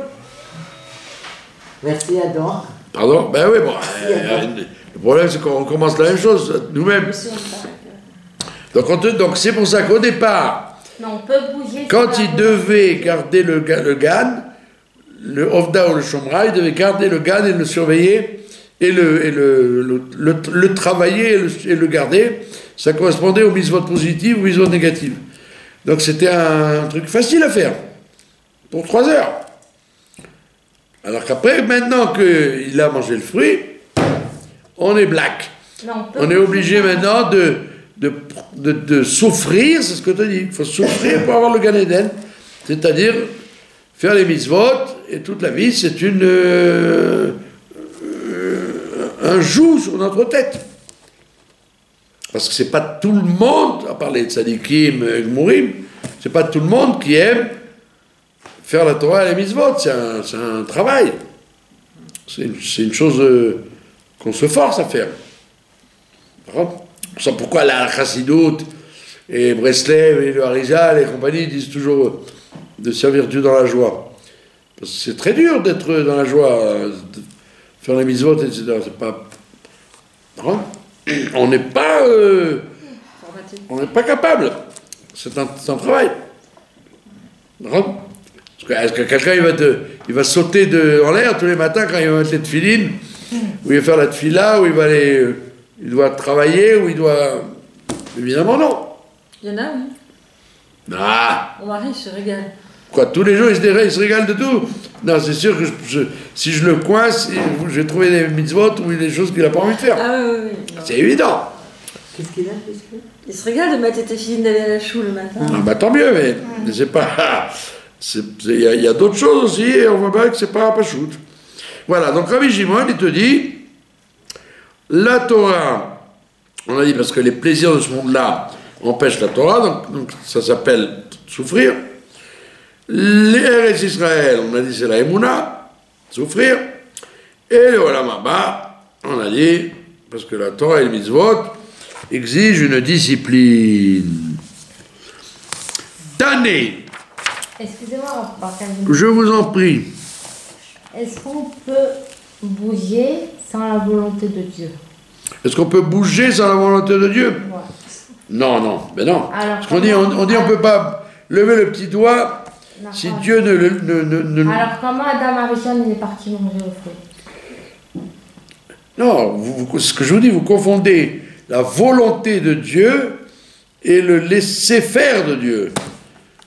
Speaker 3: Merci Adam.
Speaker 1: Pardon? Ben oui, bon. euh, le problème, c'est qu'on commence la même chose, nous-mêmes.
Speaker 4: Aussi, on parle.
Speaker 1: Donc, on te- donc c'est pour ça qu'au départ,
Speaker 2: Non, on peut bouger.
Speaker 1: quand
Speaker 2: sur la
Speaker 1: il
Speaker 2: route.
Speaker 1: devait garder le, ga- le Gan, le Ovda ou le Shomra, il devait garder le Gan et le surveiller, et le, et le, le, le- le travailler et le, et le garder. Ça correspondait aux mitzvot positives ou aux mitzvot négatives. Donc c'était un truc facile à faire, pour trois heures. Alors qu'après, maintenant qu'il a mangé le fruit, on est black.
Speaker 2: Non, on peut
Speaker 1: On est
Speaker 2: bouger
Speaker 1: obligé
Speaker 2: sur la
Speaker 1: maintenant de, de, de, de souffrir, c'est ce que tu as dit. Il faut souffrir pour avoir le Gan Eden. C'est-à-dire faire les mitzvot, et toute la vie, c'est une euh, euh, un joug sur notre tête. Parce que c'est pas tout le monde, à parler de Sadikim, Gmurim, c'est pas tout le monde qui aime faire la Torah et les mitzvot. C'est un, c'est un travail. C'est une, c'est une chose euh, qu'on se force à faire. D'accord? C'est pourquoi la Chassidut et Breslev et le Harizal et compagnie disent toujours euh, de servir Dieu dans la joie. Parce que c'est très dur d'être dans la joie, euh, de faire les mitzvot, et cetera. C'est pas... D'accord? On n'est pas... euh,
Speaker 4: Formaté.
Speaker 1: on n'est pas capable. C'est un, c'est un travail. D'accord? Parce que, est-ce que quelqu'un il va, te, il va sauter de, en l'air tous les matins quand il va mettre les tefilines, ou il va faire la tefila, ou il va aller, euh, il doit travailler, ou il doit... Évidemment non.
Speaker 4: Il y en a, oui.
Speaker 1: Ah,
Speaker 4: Mon mari se régale.
Speaker 1: quoi, tous les jours il se, dé- il se régale de tout. Non, c'est sûr que je- je- si je le coince, il- je vais trouver des mitzvot ou des choses qu'il n'a pas envie de faire.
Speaker 4: Ah oui, oui, oui. non.
Speaker 1: C'est évident.
Speaker 3: Qu'est-ce qu'il a, qu'est-ce qu'il a
Speaker 4: Il se régale de mettre tes filles d'aller à la chou le matin.
Speaker 1: Ah bah tant mieux, mais, mais c'est pas... c'est- c'est- Il y a, il y a d'autres choses aussi, et on voit bien que c'est pas un pachout. Voilà, donc Rabbi Shimon, il te dit, la Torah, on a dit parce que les plaisirs de ce monde-là empêchent la Torah, donc, donc ça s'appelle souffrir. Les Eretz Israël, on a dit c'est la Emouna, souffrir. Et le Olam Haba, on a dit, parce que la Torah et le mitzvot exigent une discipline. Tanné,
Speaker 2: Excusez-moi, par contre,
Speaker 1: je vous en prie.
Speaker 2: est-ce qu'on peut bouger sans la volonté de Dieu?
Speaker 1: Est-ce qu'on peut bouger sans la volonté de Dieu?
Speaker 2: Ouais.
Speaker 1: Non, non, ben non.
Speaker 2: Alors,
Speaker 1: Parce qu'on dit, on, on dit on peut pas lever le petit doigt si
Speaker 2: D'accord.
Speaker 1: Dieu ne le... ne- ne- ne-
Speaker 2: Alors, comment Adam Arishon il est parti manger le fruit?
Speaker 1: Non, vous- vous- ce que je vous dis, vous confondez la volonté de Dieu et le laisser faire de Dieu.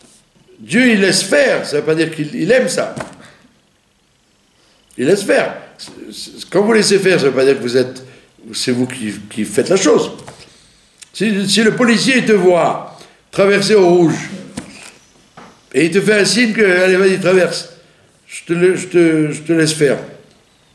Speaker 1: Dieu, il laisse faire, ça ne veut pas dire qu'il il aime ça. Il laisse faire. quand vous laissez faire, ça ne veut pas dire que vous êtes, c'est vous qui, qui faites la chose. Si, si le policier te voit traverser au rouge, et il te fait un signe que, allez, vas-y, traverse, je te, je te, je te laisse faire. D'accord ?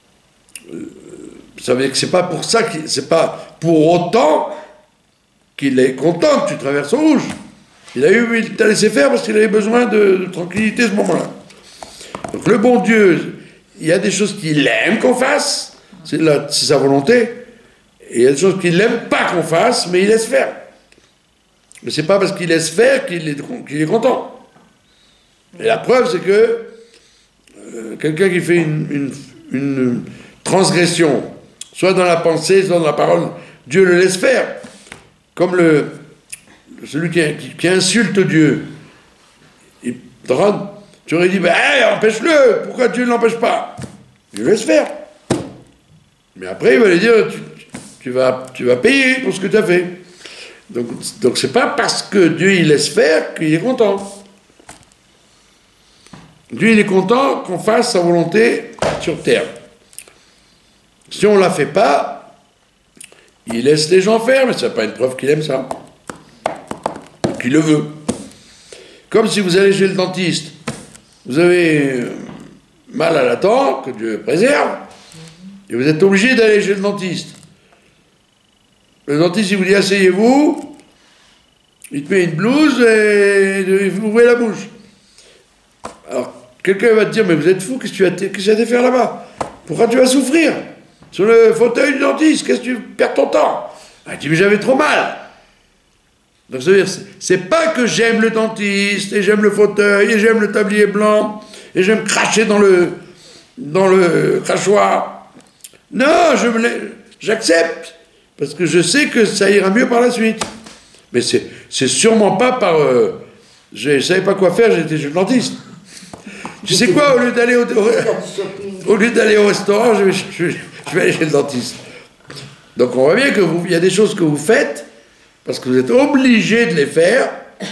Speaker 1: Ça veut dire que c'est pas pour ça, c'est pas pour autant qu'il est content que tu traverses au rouge. Il a eu, il t'a laissé faire parce qu'il avait besoin de, de tranquillité à ce moment-là. Donc le bon Dieu, il y a des choses qu'il aime qu'on fasse, c'est, la, c'est sa volonté, et il y a des choses qu'il n'aime pas qu'on fasse, mais il laisse faire. Mais c'est pas parce qu'il laisse faire qu'il est, qu'il est content. Et la preuve, c'est que euh, quelqu'un qui fait une, une, une transgression, soit dans la pensée, soit dans la parole, Dieu le laisse faire. Comme le, celui qui, qui, qui insulte Dieu. Il, tu aurais dit, ben, hey, empêche-le, pourquoi Dieu ne l'empêche pas? Dieu le laisse faire. Mais après, il va lui dire, tu, tu, vas, tu vas payer pour ce que tu as fait. Donc, donc c'est pas parce que Dieu il laisse faire qu'il est content. Dieu il est content qu'on fasse sa volonté sur terre. Si on ne la fait pas, il laisse les gens faire, mais ce n'est pas une preuve qu'il aime ça. Qu'il le veut. Comme si vous allez chez le dentiste, vous avez mal à la dent, que Dieu préserve, et vous êtes obligé d'aller chez le dentiste. Le dentiste, il vous dit, asseyez-vous, il te met une blouse et vous ouvrez la bouche. Alors, quelqu'un va te dire, mais vous êtes fou, qu'est-ce que tu as, qu'est-ce que tu as à faire là-bas? Pourquoi tu vas souffrir sur le fauteuil du dentiste? Qu'est-ce que tu perds ton temps? Ah, tu dis, mais j'avais trop mal. Donc, ça veut dire, c'est pas que j'aime le dentiste, et j'aime le fauteuil, et j'aime le tablier blanc, et j'aime cracher dans le, dans le crachoir. Non, je me j'accepte. Parce que je sais que ça ira mieux par la suite. Mais c'est, c'est sûrement pas par... Euh, je ne savais pas quoi faire, j'étais chez le dentiste. Tu sais quoi, au lieu d'aller au, au, au, lieu d'aller au restaurant, je vais, je, je vais aller chez le dentiste. Donc on voit bien qu'il y a des choses que vous faites, parce que vous êtes obligé de les faire,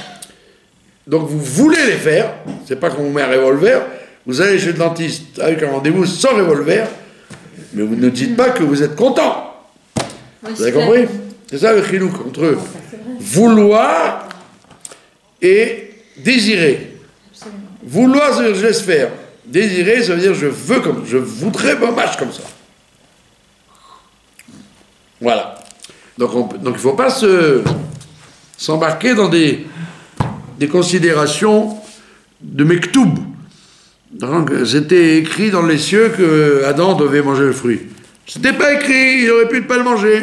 Speaker 1: donc vous voulez les faire, c'est pas qu'on vous met un revolver, vous allez chez le dentiste avec un rendez-vous sans revolver, mais vous ne dites pas que vous êtes content.
Speaker 4: Oui,
Speaker 1: vous avez compris? C'est ça le chilouk entre vouloir et désirer.
Speaker 4: Absolument.
Speaker 1: Vouloir, ça veut dire je laisse faire. Désirer, ça veut dire je veux comme, je voudrais ma match comme ça. Voilà. Donc, on, donc il ne faut pas se, s'embarquer dans des, des considérations de mektoub. Donc, c'était écrit dans les cieux que Adam devait manger le fruit. C'était pas écrit, il aurait pu ne pas le manger.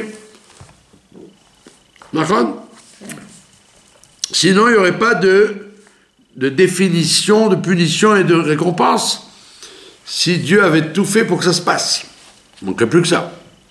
Speaker 1: D'accord? Sinon, il n'y aurait pas de, de définition, de punition et de récompense si Dieu avait tout fait pour que ça se passe. Il ne manquerait plus que ça.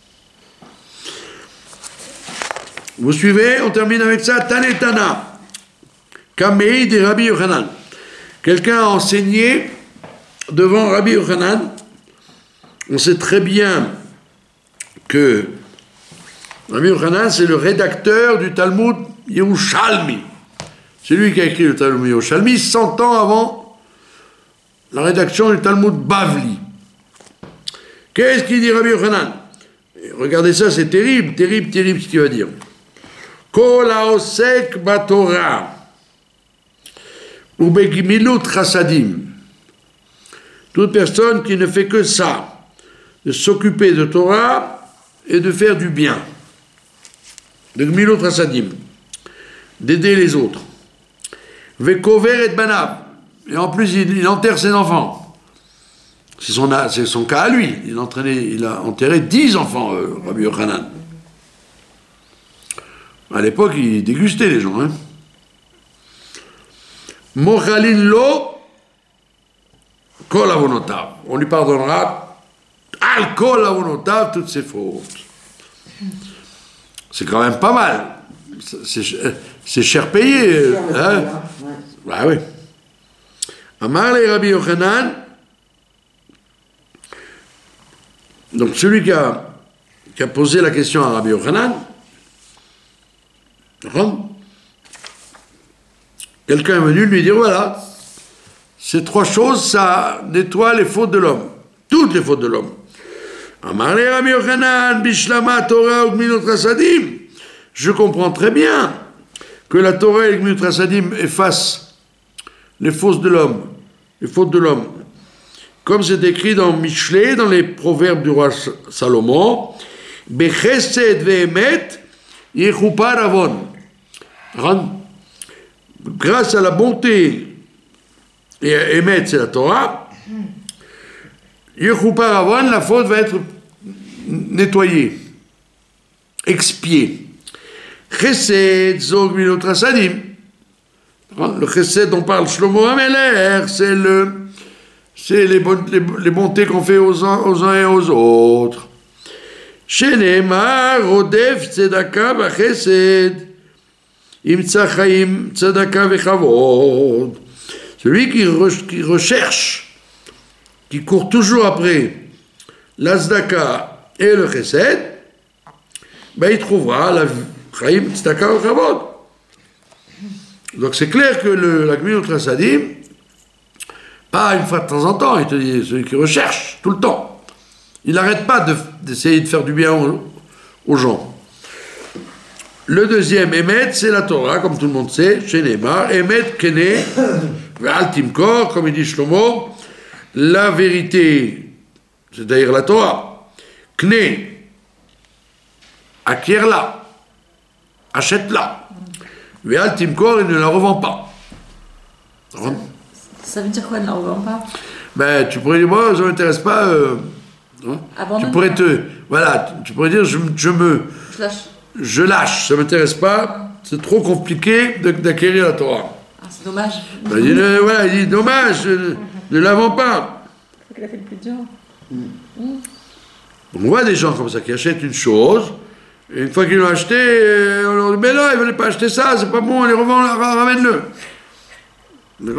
Speaker 1: Vous suivez? On termine avec ça. Tanetana. Kamei de Rabbi Yochanan. Quelqu'un a enseigné devant Rabbi Yochanan. On sait très bien que Rabbi Yochanan, c'est le rédacteur du Talmud Yerushalmi. C'est lui qui a écrit le Talmud Yerushalmi cent ans avant la rédaction du Talmud Bavli. Qu'est-ce qu'il dit Rabbi Yochanan? Regardez ça, c'est terrible, terrible, terrible ce qu'il va dire. Kol haosek batorah ubegimilut chasadim. Toute personne qui ne fait que ça, de s'occuper de Torah et de faire du bien, de gmilut chasadim, d'aider les autres. Vekover et banav, et en plus il, il enterre ses enfants. C'est son, c'est son cas à lui. Il a, entraîné, il a enterré dix enfants, euh, Rabbi Yochanan. À l'époque, il dégustait les gens. Hein. Mochalin lo kol avonotav. On lui pardonnera al kol avonotav toutes ses fautes. C'est quand même pas mal. C'est, c'est cher payé. Hein. Ah oui. Amar le Rabbi Yochanan. Donc celui qui a, qui a posé la question à Rabbi Yochanan, quelqu'un est venu lui dire, voilà, ces trois choses, ça nettoie les fautes de l'homme. toutes les fautes de l'homme. Amar le Rabbi Yochanan, Bishlama Torah ou Gminut Chasadim. Je comprends très bien que la Torah et le Gminut Chasadim effacent les fautes de l'homme, les fautes de l'homme. Comme c'est écrit dans Michelet, dans les proverbes du roi Salomon, Bechesed ve'emet yechupar avon. Grâce à la bonté, et Emet c'est la Torah, yechupar avon, la faute va être nettoyée, expiée. Chesed zog milot chasadim. Le chesed dont parle Shlomo Ameler, c'est le, c'est les, bon, les, les bontés qu'on fait aux uns, aux uns et aux autres. Shenemar rodef tzedaka v'chesed imtza chaim tzedaka v'chavod. Celui qui, re, qui recherche, qui court toujours après la tzedaka et le chesed, ben il trouvera la chaim tzedaka v'chavod. Donc c'est clair que le, la Gminut Chasadim, pas une fois de temps en temps, il te dit, celui qui recherche tout le temps. Il n'arrête pas de, d'essayer de faire du bien aux, aux gens. Le deuxième, Emet, c'est la Torah, comme tout le monde sait, chez Neymar. Emet, Kene, Ve'al Timkor, comme il dit Shlomo, la vérité, c'est-à-dire la Torah. Kne, acquiert-la, achète-la. Ve'al Timkor, il ne la revend pas.
Speaker 4: Ça veut dire quoi, ne la revend pas?
Speaker 1: Ben, tu pourrais dire, moi, ça ne m'intéresse pas. Euh, hein, tu pourrais te. Voilà, tu pourrais dire, je, je me.
Speaker 4: Je lâche.
Speaker 1: Je lâche, ça ne m'intéresse pas. C'est trop compliqué de, d'acquérir la Torah.
Speaker 4: Ah, c'est dommage.
Speaker 1: Ben, il dit, euh, voilà, il dit, dommage, je, ne la vends pas.
Speaker 4: C'est qu'il a fait le plus dur.
Speaker 1: Mm. Mm. On voit des gens comme ça qui achètent une chose. Et une fois qu'ils l'ont acheté, on leur dit, mais non, ils ne veulent pas acheter ça, c'est pas bon, on les revend, ramène-le. D'accord ?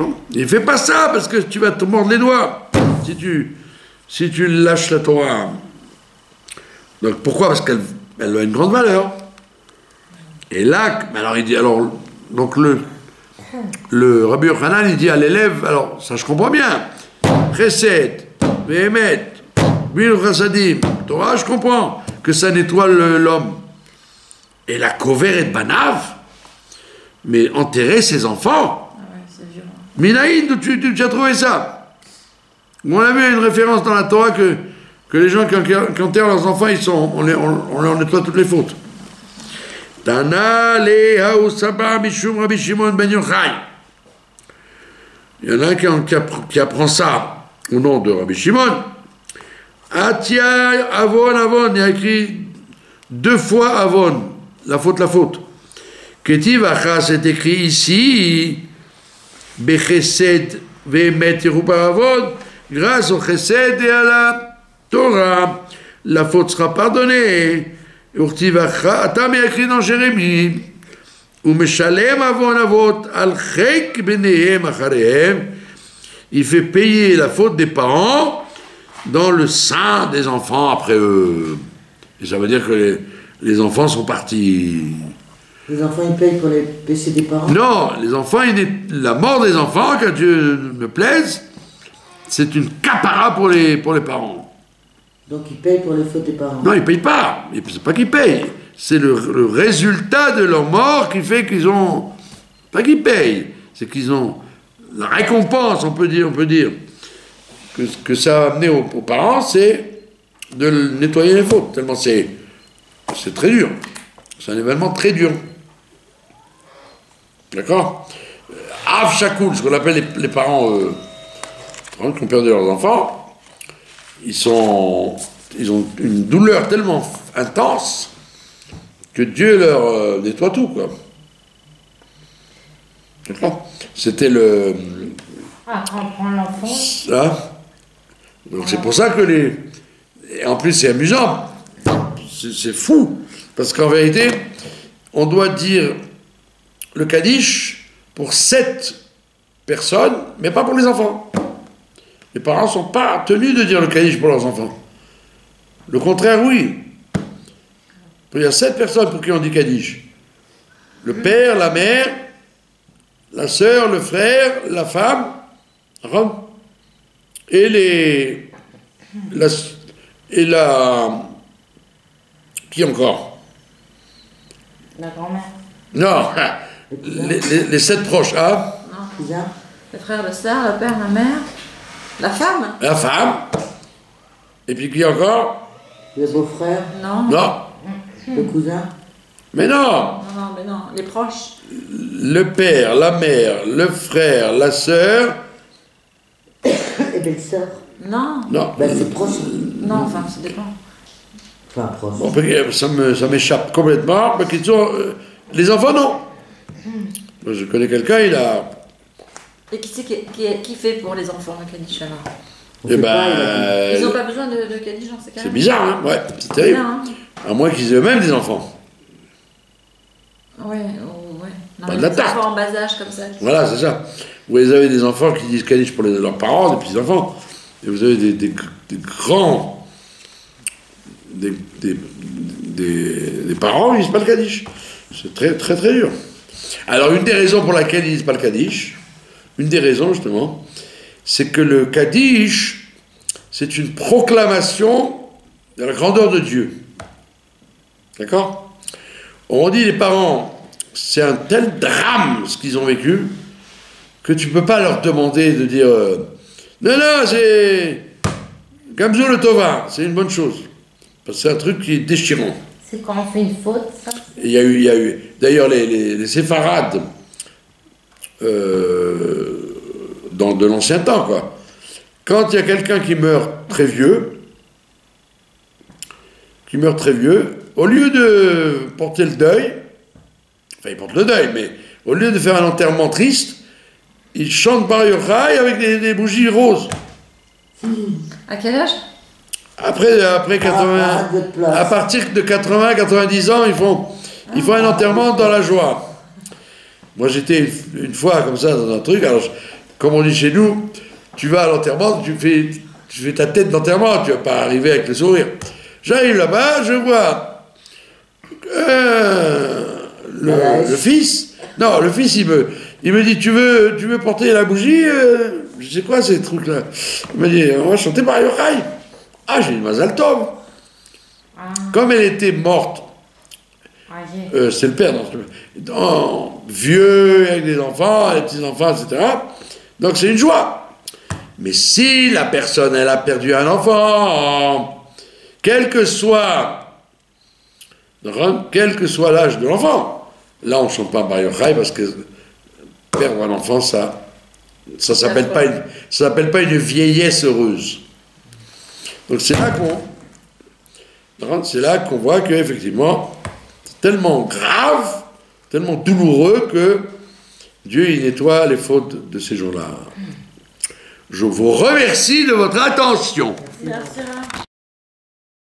Speaker 1: Il ne fait pas ça parce que tu vas te mordre les doigts si tu, si tu lâches la Torah. Donc pourquoi ? Parce qu'elle elle a une grande valeur. Et là, alors il dit, alors, donc le, le Rabbi Yochanan, il dit à l'élève, alors ça je comprends bien, Chesed, Vehemet, Gminut Chasadim, Torah, je comprends que ça nettoie le, l'homme. Et la cover et banav, mais enterrer ses enfants.
Speaker 4: Ah ouais, c'est violent.
Speaker 1: Minaïd, où tu, tu, tu as trouvé ça? On a vu une référence dans la Torah que, que les gens qui, qui enterrent leurs enfants, ils sont, on, les, on, on leur nettoie toutes les fautes. Tana le hausaba mishum Rabbi Shimon ben Yochai. Il y en a un qui, qui, apprend, qui apprend ça au nom de Rabbi Shimon. Atia avon avon, il y a écrit deux fois avon, la faute, la faute. Ketiv acha, c'est écrit ici, bechesed ve'emet yechupar avon, grâce au chesed et à la Torah, la faute sera pardonnée. Urtiv acha, atam il y a écrit dans Jérémie, umeshalem avon avot al chek benehem acharehem, il fait payer la faute des parents dans le sein des enfants après eux. Et ça veut dire que les, les enfants sont partis.
Speaker 3: Les enfants, ils payent pour les péchés des parents?
Speaker 1: Non, les enfants, il est, la mort des enfants, quand Dieu me plaise, c'est une capara pour les, pour les parents.
Speaker 3: Donc ils payent pour les fautes des parents?
Speaker 1: Non, ils ne payent pas. C'est pas qu'ils payent. C'est le, le résultat de leur mort qui fait qu'ils ont... Pas qu'ils payent, c'est qu'ils ont... La récompense, on peut dire, on peut dire. Que ce que ça a amené aux, aux parents, c'est de nettoyer les fautes, tellement c'est, c'est très dur. C'est un événement très dur. D'accord ? Av Shakoul, ce qu'on appelle les, les parents euh, qui ont perdu leurs enfants, ils, sont, ils ont une douleur tellement intense que Dieu leur euh, nettoie tout, quoi. D'accord ? C'était le...
Speaker 2: Ah, quand on prend l'enfant.
Speaker 1: Ça. Donc c'est pour ça que les... Et en plus c'est amusant, c'est, c'est fou, parce qu'en vérité, on doit dire le Kaddish pour sept personnes, mais pas pour les enfants. Les parents ne sont pas tenus de dire le Kaddish pour leurs enfants. Le contraire, oui. Il y a sept personnes pour qui on dit Kaddish. Le père, la mère, la sœur, le frère, la femme, et les... la, et la... Qui encore?
Speaker 2: La grand-mère.
Speaker 1: Non, les, les, les sept proches, hein?
Speaker 4: Non.
Speaker 3: Cousin.
Speaker 4: Le frère, le soeur, le père, la mère, la femme.
Speaker 1: La femme. Et puis qui encore?
Speaker 3: Le beau-frère.
Speaker 4: Non.
Speaker 1: Non.
Speaker 3: Le cousin.
Speaker 1: Mais non.
Speaker 4: Non, non, mais non. Les proches.
Speaker 1: Le père, la mère, le frère, la sœur.
Speaker 3: Et belle-sœur.
Speaker 4: Non.
Speaker 1: Non.
Speaker 3: Ben, c'est proche.
Speaker 4: Non, enfin, ça dépend.
Speaker 3: Enfin, proche.
Speaker 1: Bon, ça me, ça m'échappe complètement. Mais qui sont, euh, les enfants, non. Moi, je connais quelqu'un, il a...
Speaker 4: Et qui c'est qui, qui, qui fait pour les enfants le Kaddish alors?
Speaker 3: On
Speaker 1: Eh
Speaker 3: sait
Speaker 1: ben,
Speaker 3: pas, il a-
Speaker 4: Ils n'ont pas besoin de, de Kaddish dans ces cas-là?
Speaker 1: c'est bizarre, hein? Ouais, c'est
Speaker 4: C'est
Speaker 1: terrible.
Speaker 4: bien, hein?
Speaker 1: À moins qu'ils aient eux-mêmes des enfants.
Speaker 4: Ouais, oh, ouais. Non,
Speaker 1: Pas
Speaker 4: mais
Speaker 1: de la
Speaker 4: les
Speaker 1: tarte.
Speaker 4: enfants en bas âge comme ça. qui-
Speaker 1: Voilà, c'est ça. Vous avez des enfants qui disent Kaddish pour les- leurs parents, des petits-enfants. Et vous avez des, des, des grands... Des, des, des, des parents qui disent pas le Kaddish. C'est très, très, très dur. Alors, une des raisons pour laquelle ils disent pas le Kaddish, une des raisons, justement, c'est que le Kaddish, c'est une proclamation de la grandeur de Dieu. D'accord? On dit les parents, c'est un tel drame ce qu'ils ont vécu, que tu ne peux pas leur demander de dire euh, non, non, c'est Gamzo le Tova, c'est une bonne chose. Parce que c'est un truc qui est déchirant.
Speaker 2: C'est quand on fait une faute, ça.
Speaker 1: Il y a eu, il y a eu d'ailleurs, les, les, les séfarades euh, dans de l'ancien temps, quoi. Quand il y a quelqu'un qui meurt très vieux, qui meurt très vieux, au lieu de porter le deuil, enfin, il porte le deuil, mais au lieu de faire un enterrement triste, il chante Bar Yochai avec des, des bougies roses.
Speaker 4: À quel âge?
Speaker 1: Après, après quatre-vingts,
Speaker 3: ah, de place.
Speaker 1: à partir de quatre-vingts, quatre-vingt-dix ans, ils font, ils font un enterrement dans la joie. Moi, j'étais une, une fois comme ça dans un truc. Alors, je- comme on dit chez nous, tu vas à l'enterrement, tu fais, tu fais ta tête d'enterrement, tu vas pas arriver avec le sourire. J'arrive là-bas, je vois euh, le, le fils. Non, le fils, il me, il me dit, tu veux, tu veux porter la bougie euh, Je sais quoi ces trucs-là. Il me dit, on va chanter Bar Yochai. Ah, j'ai une Mazal Tov.
Speaker 2: Ah,
Speaker 1: Comme elle était morte,
Speaker 2: âgé.
Speaker 1: euh, c'est le père, dans ce- dans- vieux, avec des enfants, des petits-enfants, et cetera. Donc c'est une joie. Mais si la personne, elle a perdu un enfant, quel que soit, quel que soit l'âge de l'enfant, là on ne chante pas Bar Yochai parce que perdre un enfant, ça, ça s'appelle pas une, ça s'appelle pas une vieillesse heureuse. Donc c'est là qu'on, c'est là qu'on voit que effectivement, c'est tellement grave, tellement douloureux que Dieu y nettoie les fautes de ces gens-là. Je vous remercie de votre attention.
Speaker 4: Merci, Rav.